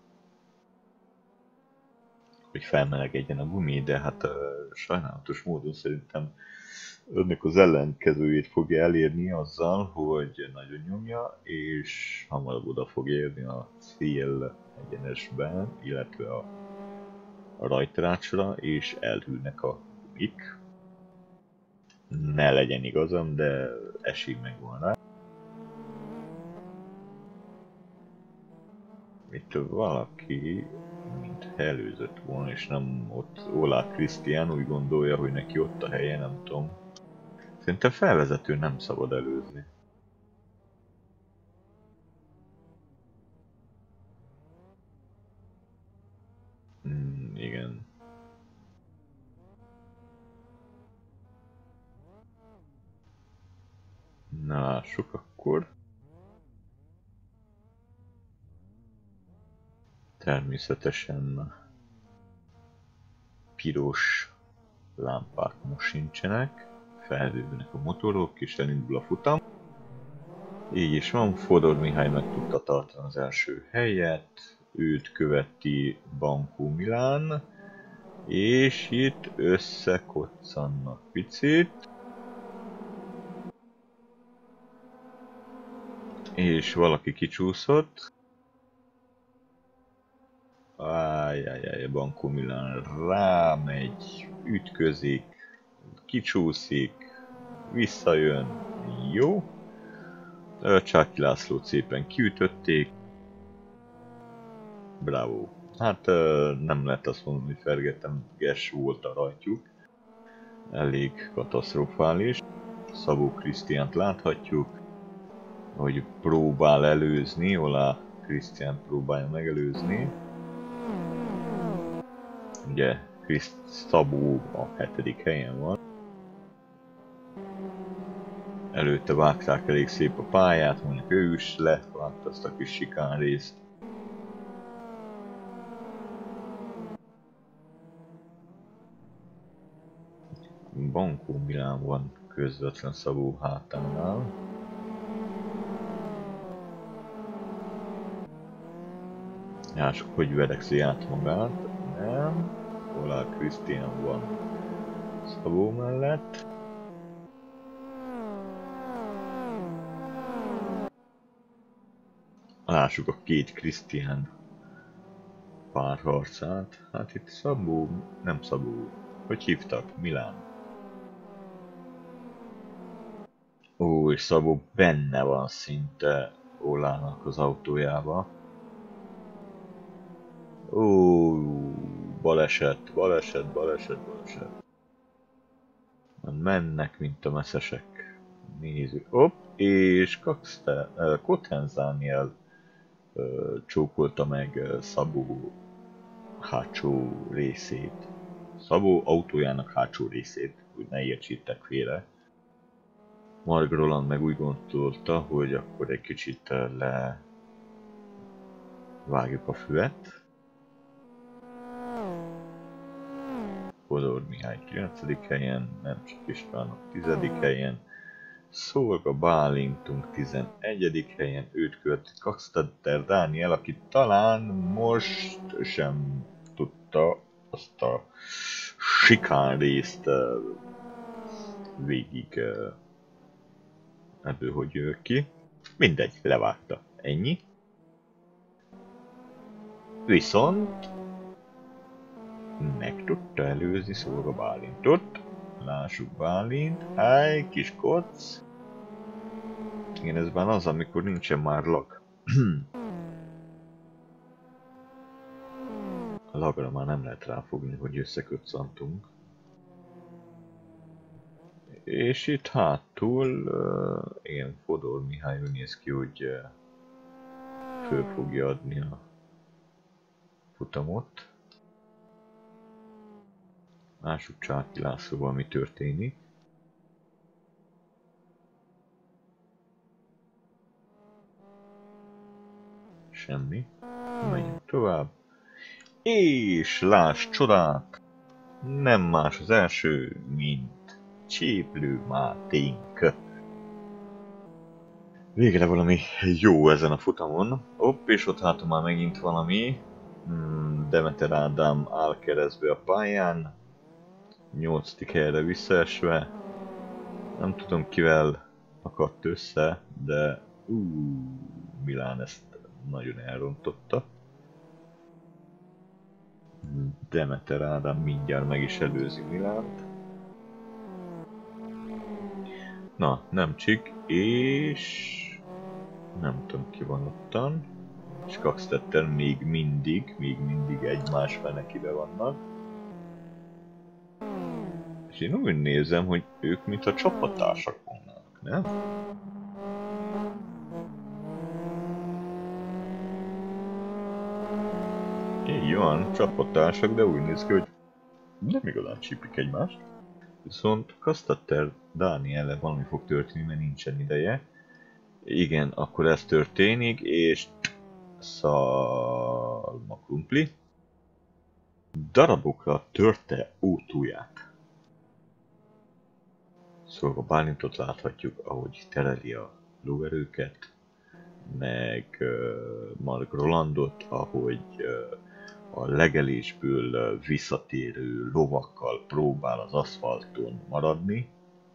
hogy felmelegedjen a gumi, de hát sajnálatos módon szerintem önnek az ellenkezőjét fogja elérni azzal, hogy nagyon nyomja, és hamarabb oda fog érni a cél egyenesben, illetve a rajtrácsra, és elhűlnek a gumik. Ne legyen igazam, de esély megvan rá. Itt valaki mint előzött volna, és nem ott Olá Krisztián úgy gondolja, hogy neki ott a helye, nem tudom. Szerintem felvezető nem szabad előzni. Igen. Na lássuk akkor. Természetesen piros lámpák most sincsenek, felhővőnek a motorok, és elindul a futam. Így is van, Fodor Mihály meg tudta tartani az első helyet, őt követi Bankó Milán, és itt összekoccannak picit. És valaki kicsúszott. Ájjájjáj, Bankó Milán rámegy, ütközik, kicsúszik, visszajön, jó. Csáky Lászlót szépen kiütötték. Bravo. Hát nem lehet azt mondani, hogy fergeteges volt a rajtjuk. Elég katasztrofális. Szabó Krisztiánt láthatjuk, hogy próbál előzni, Olá Krisztiánt próbálja megelőzni. Ugye Szabó a 7. helyen van. Előtte vágták elég szép a pályát, mondjuk ő is levágta azt a kis sikán részt. Bankó Milán van közvetlen Szabó hátánál. Lássuk, hogy verekszi át magát. Nem. Olá Krisztián van Szabó mellett. Lássuk a két Krisztián párharcát. Hát itt Szabó, nem Szabó. Hogy hívtak? Milán. Ó, és Szabó benne van szinte Olának az autójába. Ó, baleset. Mennek, mint a messzesek. Nézzük. Hopp, és Kothenz Dániel csókolta meg Szabó hátsó részét. Szabó autójának hátsó részét, hogy ne értsétek félre. Mark Roland meg úgy gondolta, hogy akkor egy kicsit levágjuk a füvet. Fodor Mihály 9. helyen, Nemcsik Istvánok 10. helyen, Szolga Bálintunk 11. helyen, őt követi Kaxtatter Dániel, aki talán most sem tudta azt a sikán részt végig ebből hogy jön ki. Mindegy, levágta. Ennyi. Viszont meg tudta előzni Szolga Bálintot. Lássuk Bálint. Háj, kis koc. Igen, ez már az, amikor nincsen már lag. A lagra már nem lehet ráfogni, hogy összekötszantunk. És itt hátul, igen, Fodor Mihály úgy néz ki, hogy föl fogja adni a futamot. Lássuk Csáki Lászlóval mi történik. Semmi. Menjünk tovább. És láss csodát! Nem más az első, mint Cséplő Máténk. Végre valami jó ezen a futamon. Hopp, és ott hátul már megint valami. Demeter Ádám áll keresztbe a pályán. 8. helyre visszaesve. Nem tudom kivel akadt össze, de Milán ezt nagyon elrontotta. Demeter Ádám mindjárt meg is előzi Milánt. Na, Nemcsik, és nem tudom ki van ottan. És Kaxtetter még mindig egymás fenekibe vannak. És én úgy nézem, hogy ők mint a csapattársak vannak, nem? Így van, csapattársak, de úgy néz ki, hogy nem igazán csípik egymást. Viszont Kaxtetter Dánielle valami fog történni, mert nincsen ideje. Igen, akkor ez történik, és Szalma Krumpli darabokra törte autóját. Szolga Bálintot láthatjuk, ahogy tereli a lóerőket, meg Mark Rolandot, ahogy a legelésből visszatérő lovakkal próbál az aszfalton maradni.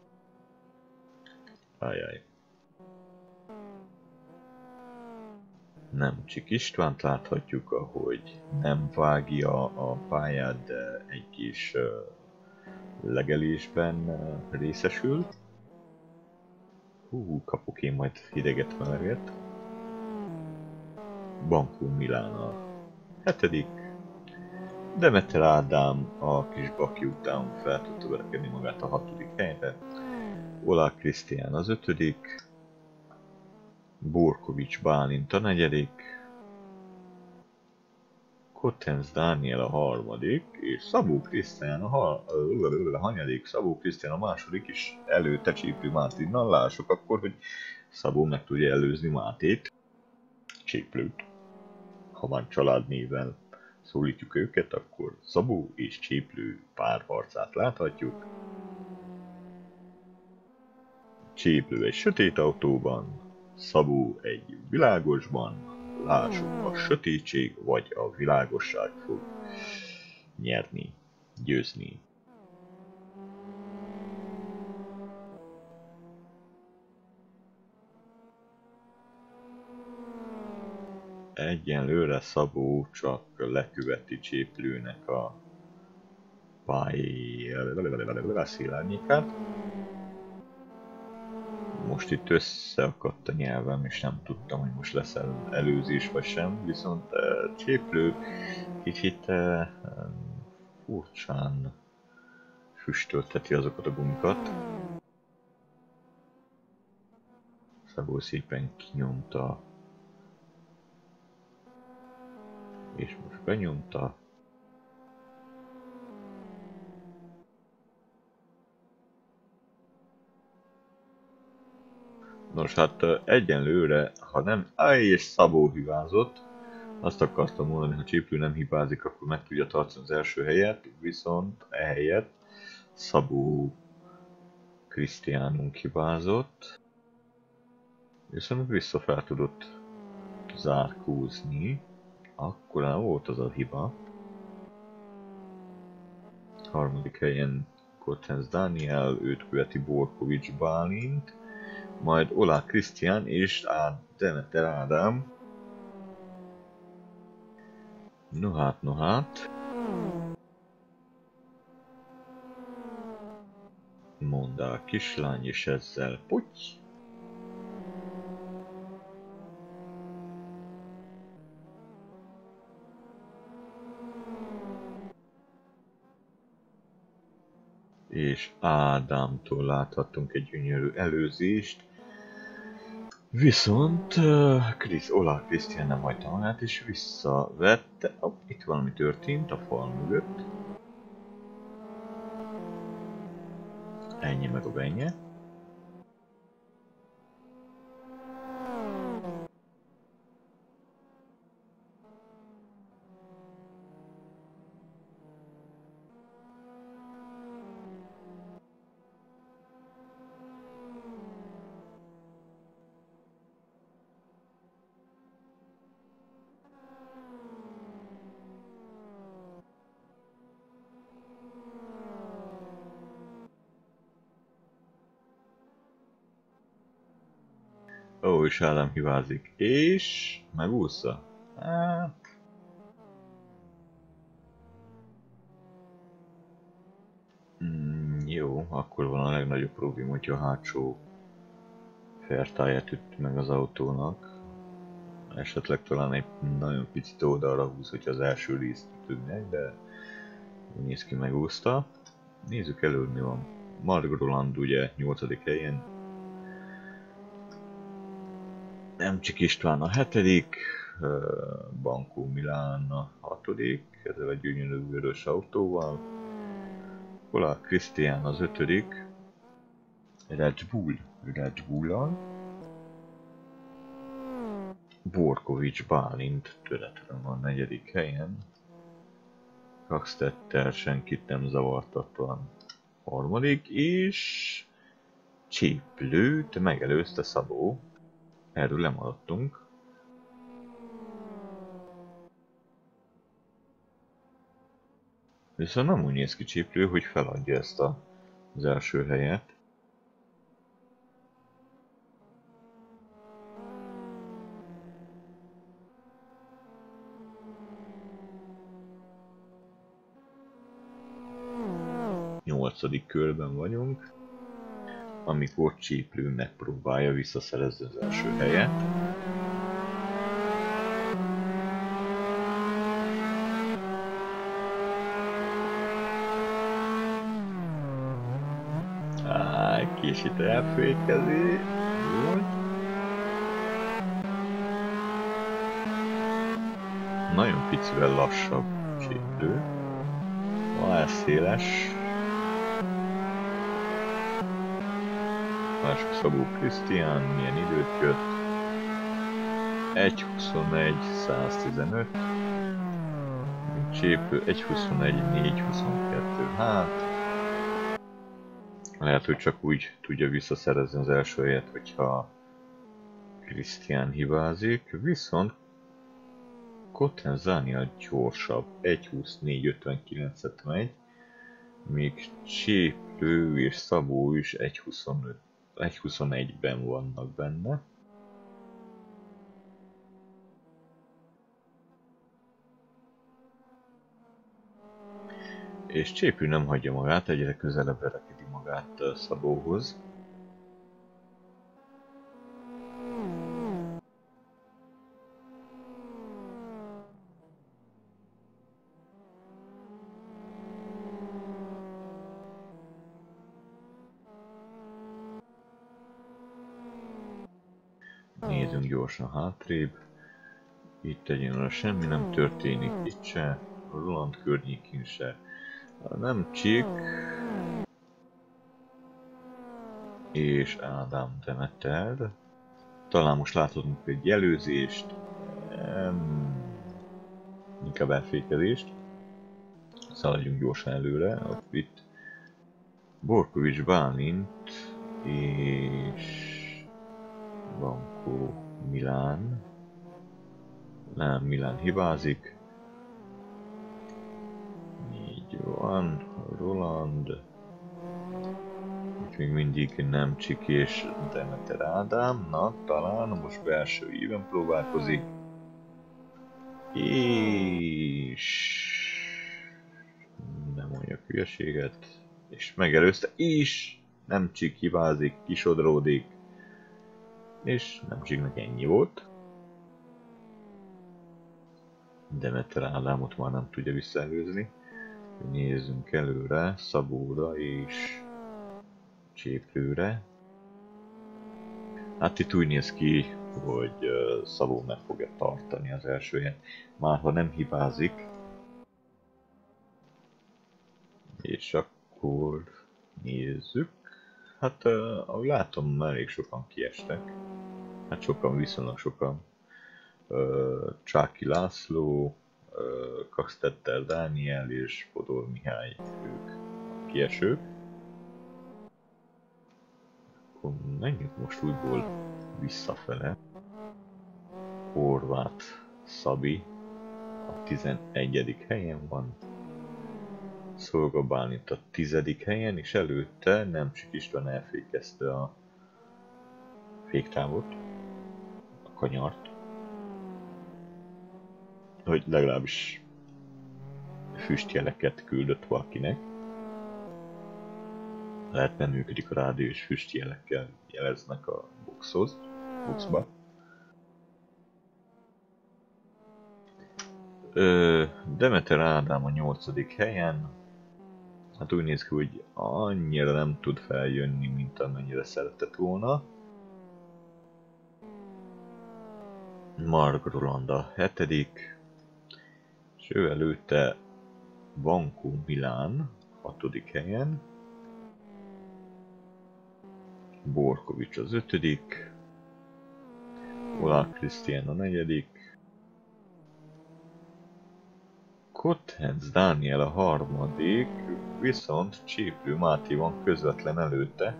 Ajaj. Nemcsik Istvánt láthatjuk, ahogy nem vágja a pályát, de egy kis legelésben részesül. Kapok én majd hideget meleget. Bankó Milán a 7. Demeter Ádám a kis baki után fel tudta verekedni magát a 6. helyre. Oláh Krisztián az 5. Borkovics Bálint a 4. Kottenz Dániel a 3. és Szabó Krisztián a hanyadik. Szabó Krisztián a 2. is előtte Cséplő Máténnal. Lássuk akkor, hogy Szabó meg tudja előzni Mátét. Cséplőt. Ha már családnéven szólítjuk őket, akkor Szabó és Cséplő párharcát láthatjuk. Cséplő egy sötét autóban, Szabó egy világosban. Lássuk, a sötétség vagy a világosság fog nyerni, győzni. Egyenlőre Szabó csak leköveti Cséplőnek a szélárnyékát. Most itt összeakadt a nyelvem, és nem tudtam, hogy most lesz előzés vagy sem, viszont Cséplő kicsit furcsán füstölteti azokat a gumikat. Szabó szépen kinyomta És most benyomta. Nos hát egyenlőre, ha nem... és Szabó hibázott. Azt akartam mondani, ha Cséplő nem hibázik, akkor meg tudja tartani az első helyet, viszont ehelyett Szabó Krisztiánunk hibázott. Viszont vissza fel tudott zárkózni. Akkor nem volt az a hiba. Harmadik helyen Kottenz Dániel, őt követi Borkovics Bálint, majd Olá Krisztián és Demeter Ádám. No hát. Mondta a kislány, és ezzel puty. És Ádámtól láthattunk egy gyönyörű előzést. Viszont Olá Krisztián nem hagyta magát, és visszavette. Itt valami történt a fal mögött. Ennyi meg a bennye. Ó, és Ádám hibázik. És megúszza. Hát... jó, akkor van a legnagyobb probléma, hogyha a hátsó fertáját üt meg az autónak. Esetleg talán egy nagyon picit oldalra húz, hogyha az első részt ütődnek, de úgy néz ki, megúszta. Nézzük elő, mi van. Mark Roland ugye 8. helyen. Emcsik István a 7. Bankó Milán a 6. ezzel egy gyönyörű vörös autóval. Olá Krisztián az 5. Red Bull-al. Borkovics Bálint töretlen a 4. helyen. Kaxtetter senkit nem zavartatlan 3. és Cséplőt megelőzte Szabó. Erről lemaradtunk. Viszont nem úgy néz ki Cséplő, hogy feladja ezt az első helyet. Nyolcadik körben vagyunk, amikor Cséplő megpróbálja visszaszerezni az első helyet. Kicsit elfékezi. Nagyon picivel lassabb Cséplő. Ez széles. Mások Szabó Krisztián, milyen időt jött. 1.21.115. Cséplő 1.21.422. Hát lehet, hogy csak úgy tudja visszaszerezni az első helyet, hogyha Krisztián hibázik, viszont Kottenz Dániel gyorsabb, 1.24.59-et megy, míg Cséplő és Szabó is 1.21-ben vannak benne. És Cséplő nem hagyja magát, egyre közelebb verekedi magát Szabóhoz. Nézzünk gyorsan hátrébb. Itt egyenlően semmi nem történik, itt se, a Roland környékén se. Nem Csík és Ádám Demeter. Talán most láthatunk egy előzést, inkább elfékezést. Szaladjunk gyorsan előre, itt Borkovics Bálint és Banco Milán. Nem, Milán hibázik. Így van, Roland. Itt még mindig nem Csik és Demeter Ádám. Na, talán most belső íven próbálkozik. És... nem mondjak hülyeséget. És megelőzte, és nem Csik hibázik, kisodródik. És nem Csiknek ennyi volt. Demeter Ádámot már nem tudja visszaelőzni. Nézzünk előre, Szabóra és Cséplőre. Hát itt úgy néz ki, hogy Szabó meg fogja tartani az elsőjét. Már ha nem hibázik. És akkor nézzük. Hát ahogy látom, elég sokan kiestek. Hát sokan, viszonylag sokan. Csáki László, Kaxtetter Dániel és Podor Mihály, ők kiesők. Akkor menjünk most újból visszafele. Horváth Szabi a 11. helyen van. Szolga Bálint a 10. helyen, és előtte Nemcsik István elfékezte a féktávot, a kanyart. Hogy legalábbis füstjeleket küldött valakinek. Lehet nem működik a rádió, és füstjelekkel jeleznek a boxba. Demeter Ádám a 8. helyen. Hát úgy néz ki, hogy annyira nem tud feljönni, mint amennyire szeretett volna. Mark Roland a 7. És ő előtte Banco Milán 6. helyen. Borkovics az 5. Olah Krisztián a 4. Kothenz Dániel a 3. Viszont Cséplő Máté van közvetlen előtte.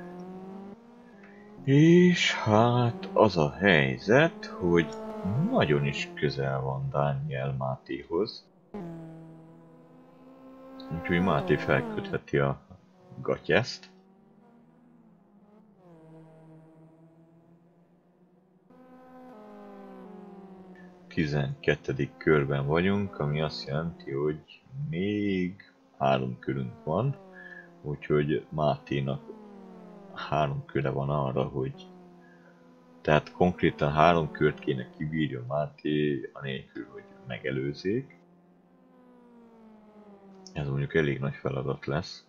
És hát az a helyzet, hogy nagyon is közel van Dániel Mátéhoz. Úgyhogy Máté felkötheti a gatyeszt. A 12. körben vagyunk, ami azt jelenti, hogy még 3 körünk van. Úgyhogy Máténak 3 köre van arra, hogy... Tehát konkrétan 3 kört kéne kibírjon Máté, anélkül, hogy megelőzzék. Ez mondjuk elég nagy feladat lesz.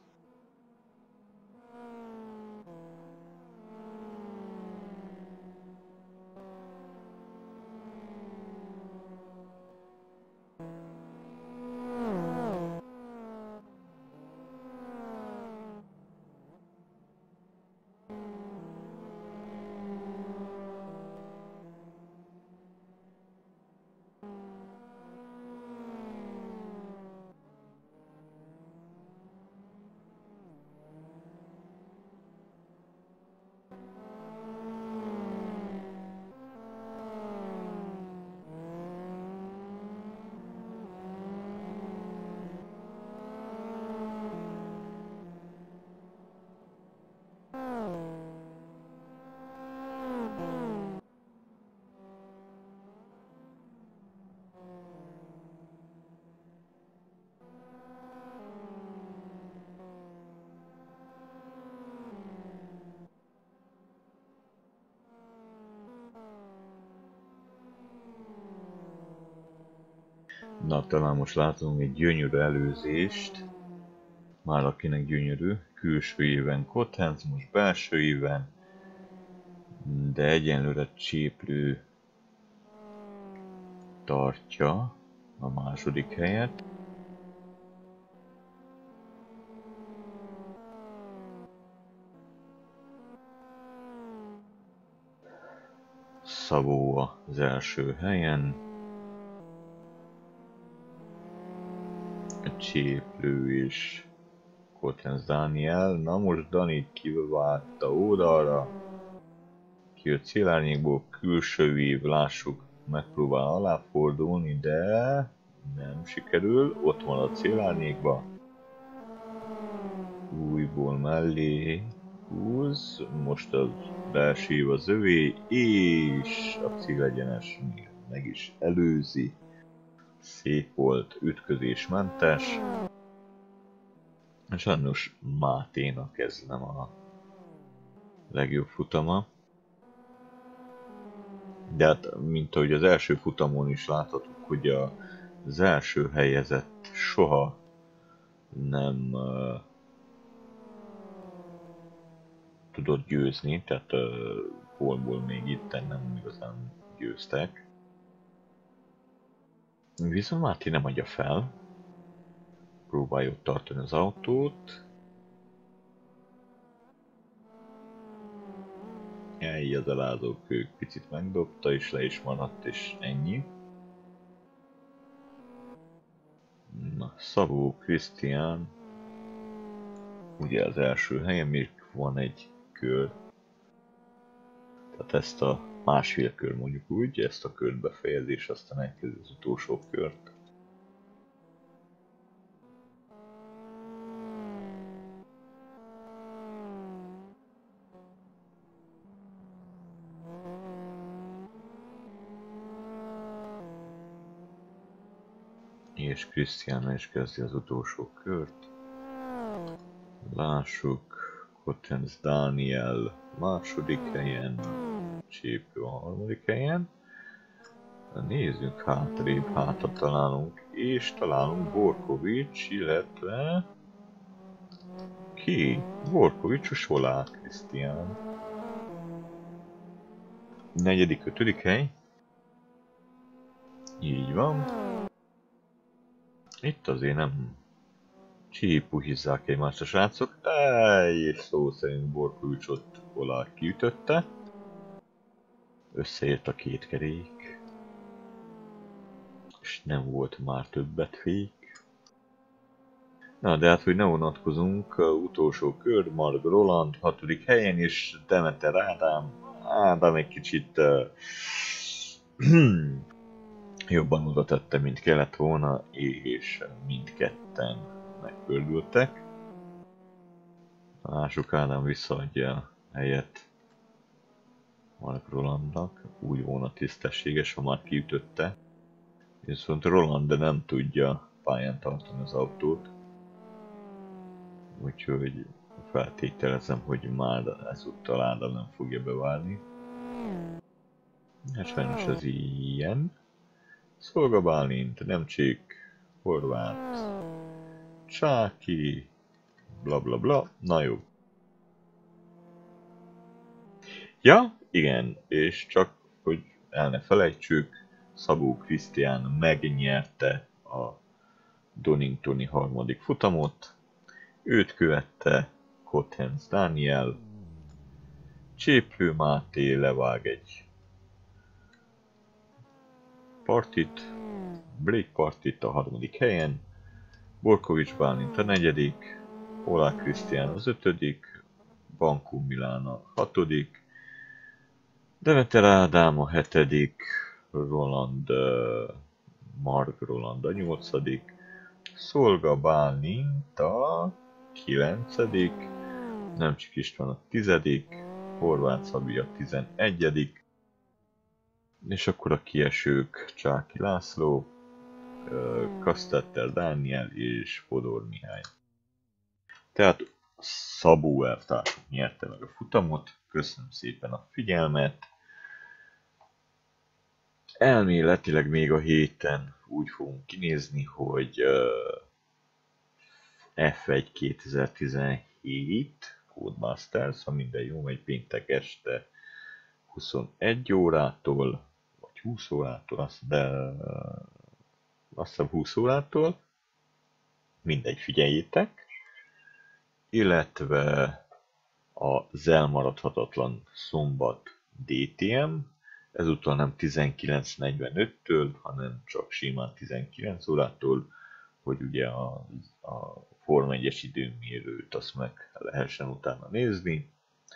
Na, talán most látunk egy gyönyörű előzést. Már akinek gyönyörű. Külső éven Kothenz, most belső éven. De egyenlőre Cséplő tartja a második helyet. Szabó az első helyen. A Cséplő és Kotens Dániel. Na most Dani kiváltta oldalra. Kijött célárnyékból, külső vív, lássuk, megpróbál aláfordulni, de nem sikerül, ott van a célárnyékba. Újból mellé húz, most az belső ív az övé, és a célegyenes meg is előzi. Szép volt, ütközésmentes. Sajnos Máténak ez nem a legjobb futama. De hát, mint ahogy az első futamon is láthatjuk, hogy az első helyezett soha nem tudott győzni, tehát pólból még itt nem igazán győztek. Viszont Máté nem adja fel, próbálja ott tartani az autót. Így az elázókők picit megdobta, és le is maradt, és ennyi. Na, Szabó Krisztián, ugye az első helyen még van egy kör. Tehát ezt a másfél kör mondjuk úgy, ezt a kört befejezi, és aztán elkezdi az utolsó kört. És Krisztián is kezdi az utolsó kört. Lássuk, Kotens Dániel második helyen, Cséplő a harmadik helyen. Nézzünk hátrébb, hátra találunk, és találunk Borkovics, illetve... Ki? Borkovics, a Solák Krisztián. Negyedik, ötödik hely. Így van. Itt azért nem csípuhizzák egymást a srácok, és szó szerint Borkovicsot Olák kiütötte. Összeért a két kerék. És nem volt már többet fék. Na, de hát, hogy ne vonatkozunk, utolsó kör, Mark Roland 6. helyen, és Demeter Ádám egy kicsit jobban oda tette, mint kellett volna, és mindketten megpördültek. Lássuk, Ádám visszaadja a helyet Mark Rolandnak, úgy volna tisztességes, ha már kiütötte. Viszont Roland de nem tudja pályán tartani az autót. Úgyhogy feltételezem, hogy már ezúttal Ádám nem fogja bevárni. Hát sajnos ez ilyen. Szolga Bálint, Nemcsik, Horváth, Csáki, bla bla bla, na jó. Ja, igen, és csak, hogy el ne felejtsük, Szabó Krisztián megnyerte a Doningtoni harmadik futamot, őt követte Kotens Dániel, Cséplő Máté levág egy partit, break partit a harmadik helyen, Borkovics Bálint a negyedik, Olák Krisztián az ötödik, Bankó Milán a hatodik, Demeter Ádám a hetedik, Mark Roland a nyolcadik, Szolga Bálint a kilencedik, Nemcsik István a tizedik, Horváth Szabi a 11. És akkor a kiesők Csáki László, Kastetter Dániel és Fodor Mihály. Tehát Szabó elvtárs nyerte meg a futamot, köszönöm szépen a figyelmet. Elméletileg még a héten úgy fogunk kinézni, hogy F1 2017 Codemasters, ha minden jó megy, péntek este 21 órától, vagy 20 órától, de azt hiszem 20 órától, mindegy, figyeljétek, illetve az elmaradhatatlan szombat DTM, ezúttal nem 19:45-től, hanem csak simán 19 órától, hogy ugye a Forma 1-es időmérőt azt meg lehessen utána nézni.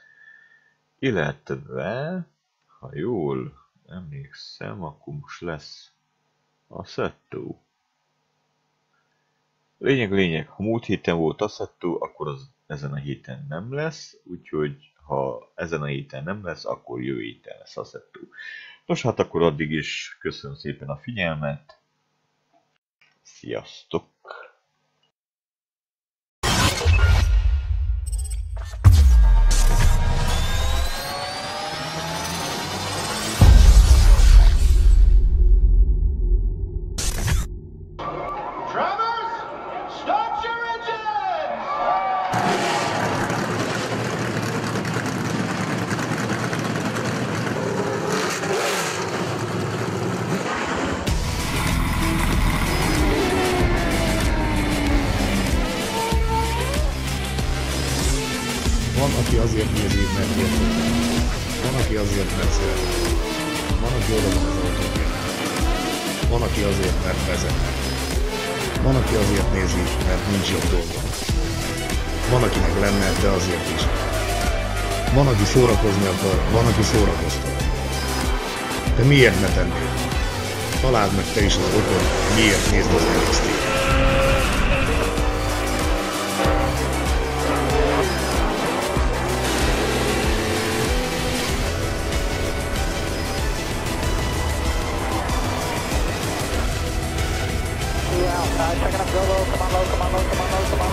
Illetve, ha jól emlékszem, akkor most lesz Assetto. Lényeg, ha múlt héten volt Assetto, akkor az ezen a héten nem lesz, úgyhogy ha ezen a héten nem lesz, akkor jövő héten lesz Assetto. Nos, hát akkor addig is köszönöm szépen a figyelmet. Sziasztok! Van, aki azért nézi, mert érdekel. Van, aki azért, mert szeret. Van, aki oda van az autókért. Van, aki azért, mert vezet. Van, aki azért nézi, mert nincs jobb dolga. Van, akinek lenne, de azért is. Van, aki szórakozni akar, van, aki szórakoztat. De miért ne tennél? Találd meg te is az okot, miért nézd az NXT-t. Checking up Bravo, come on low, come on low, come on low, come on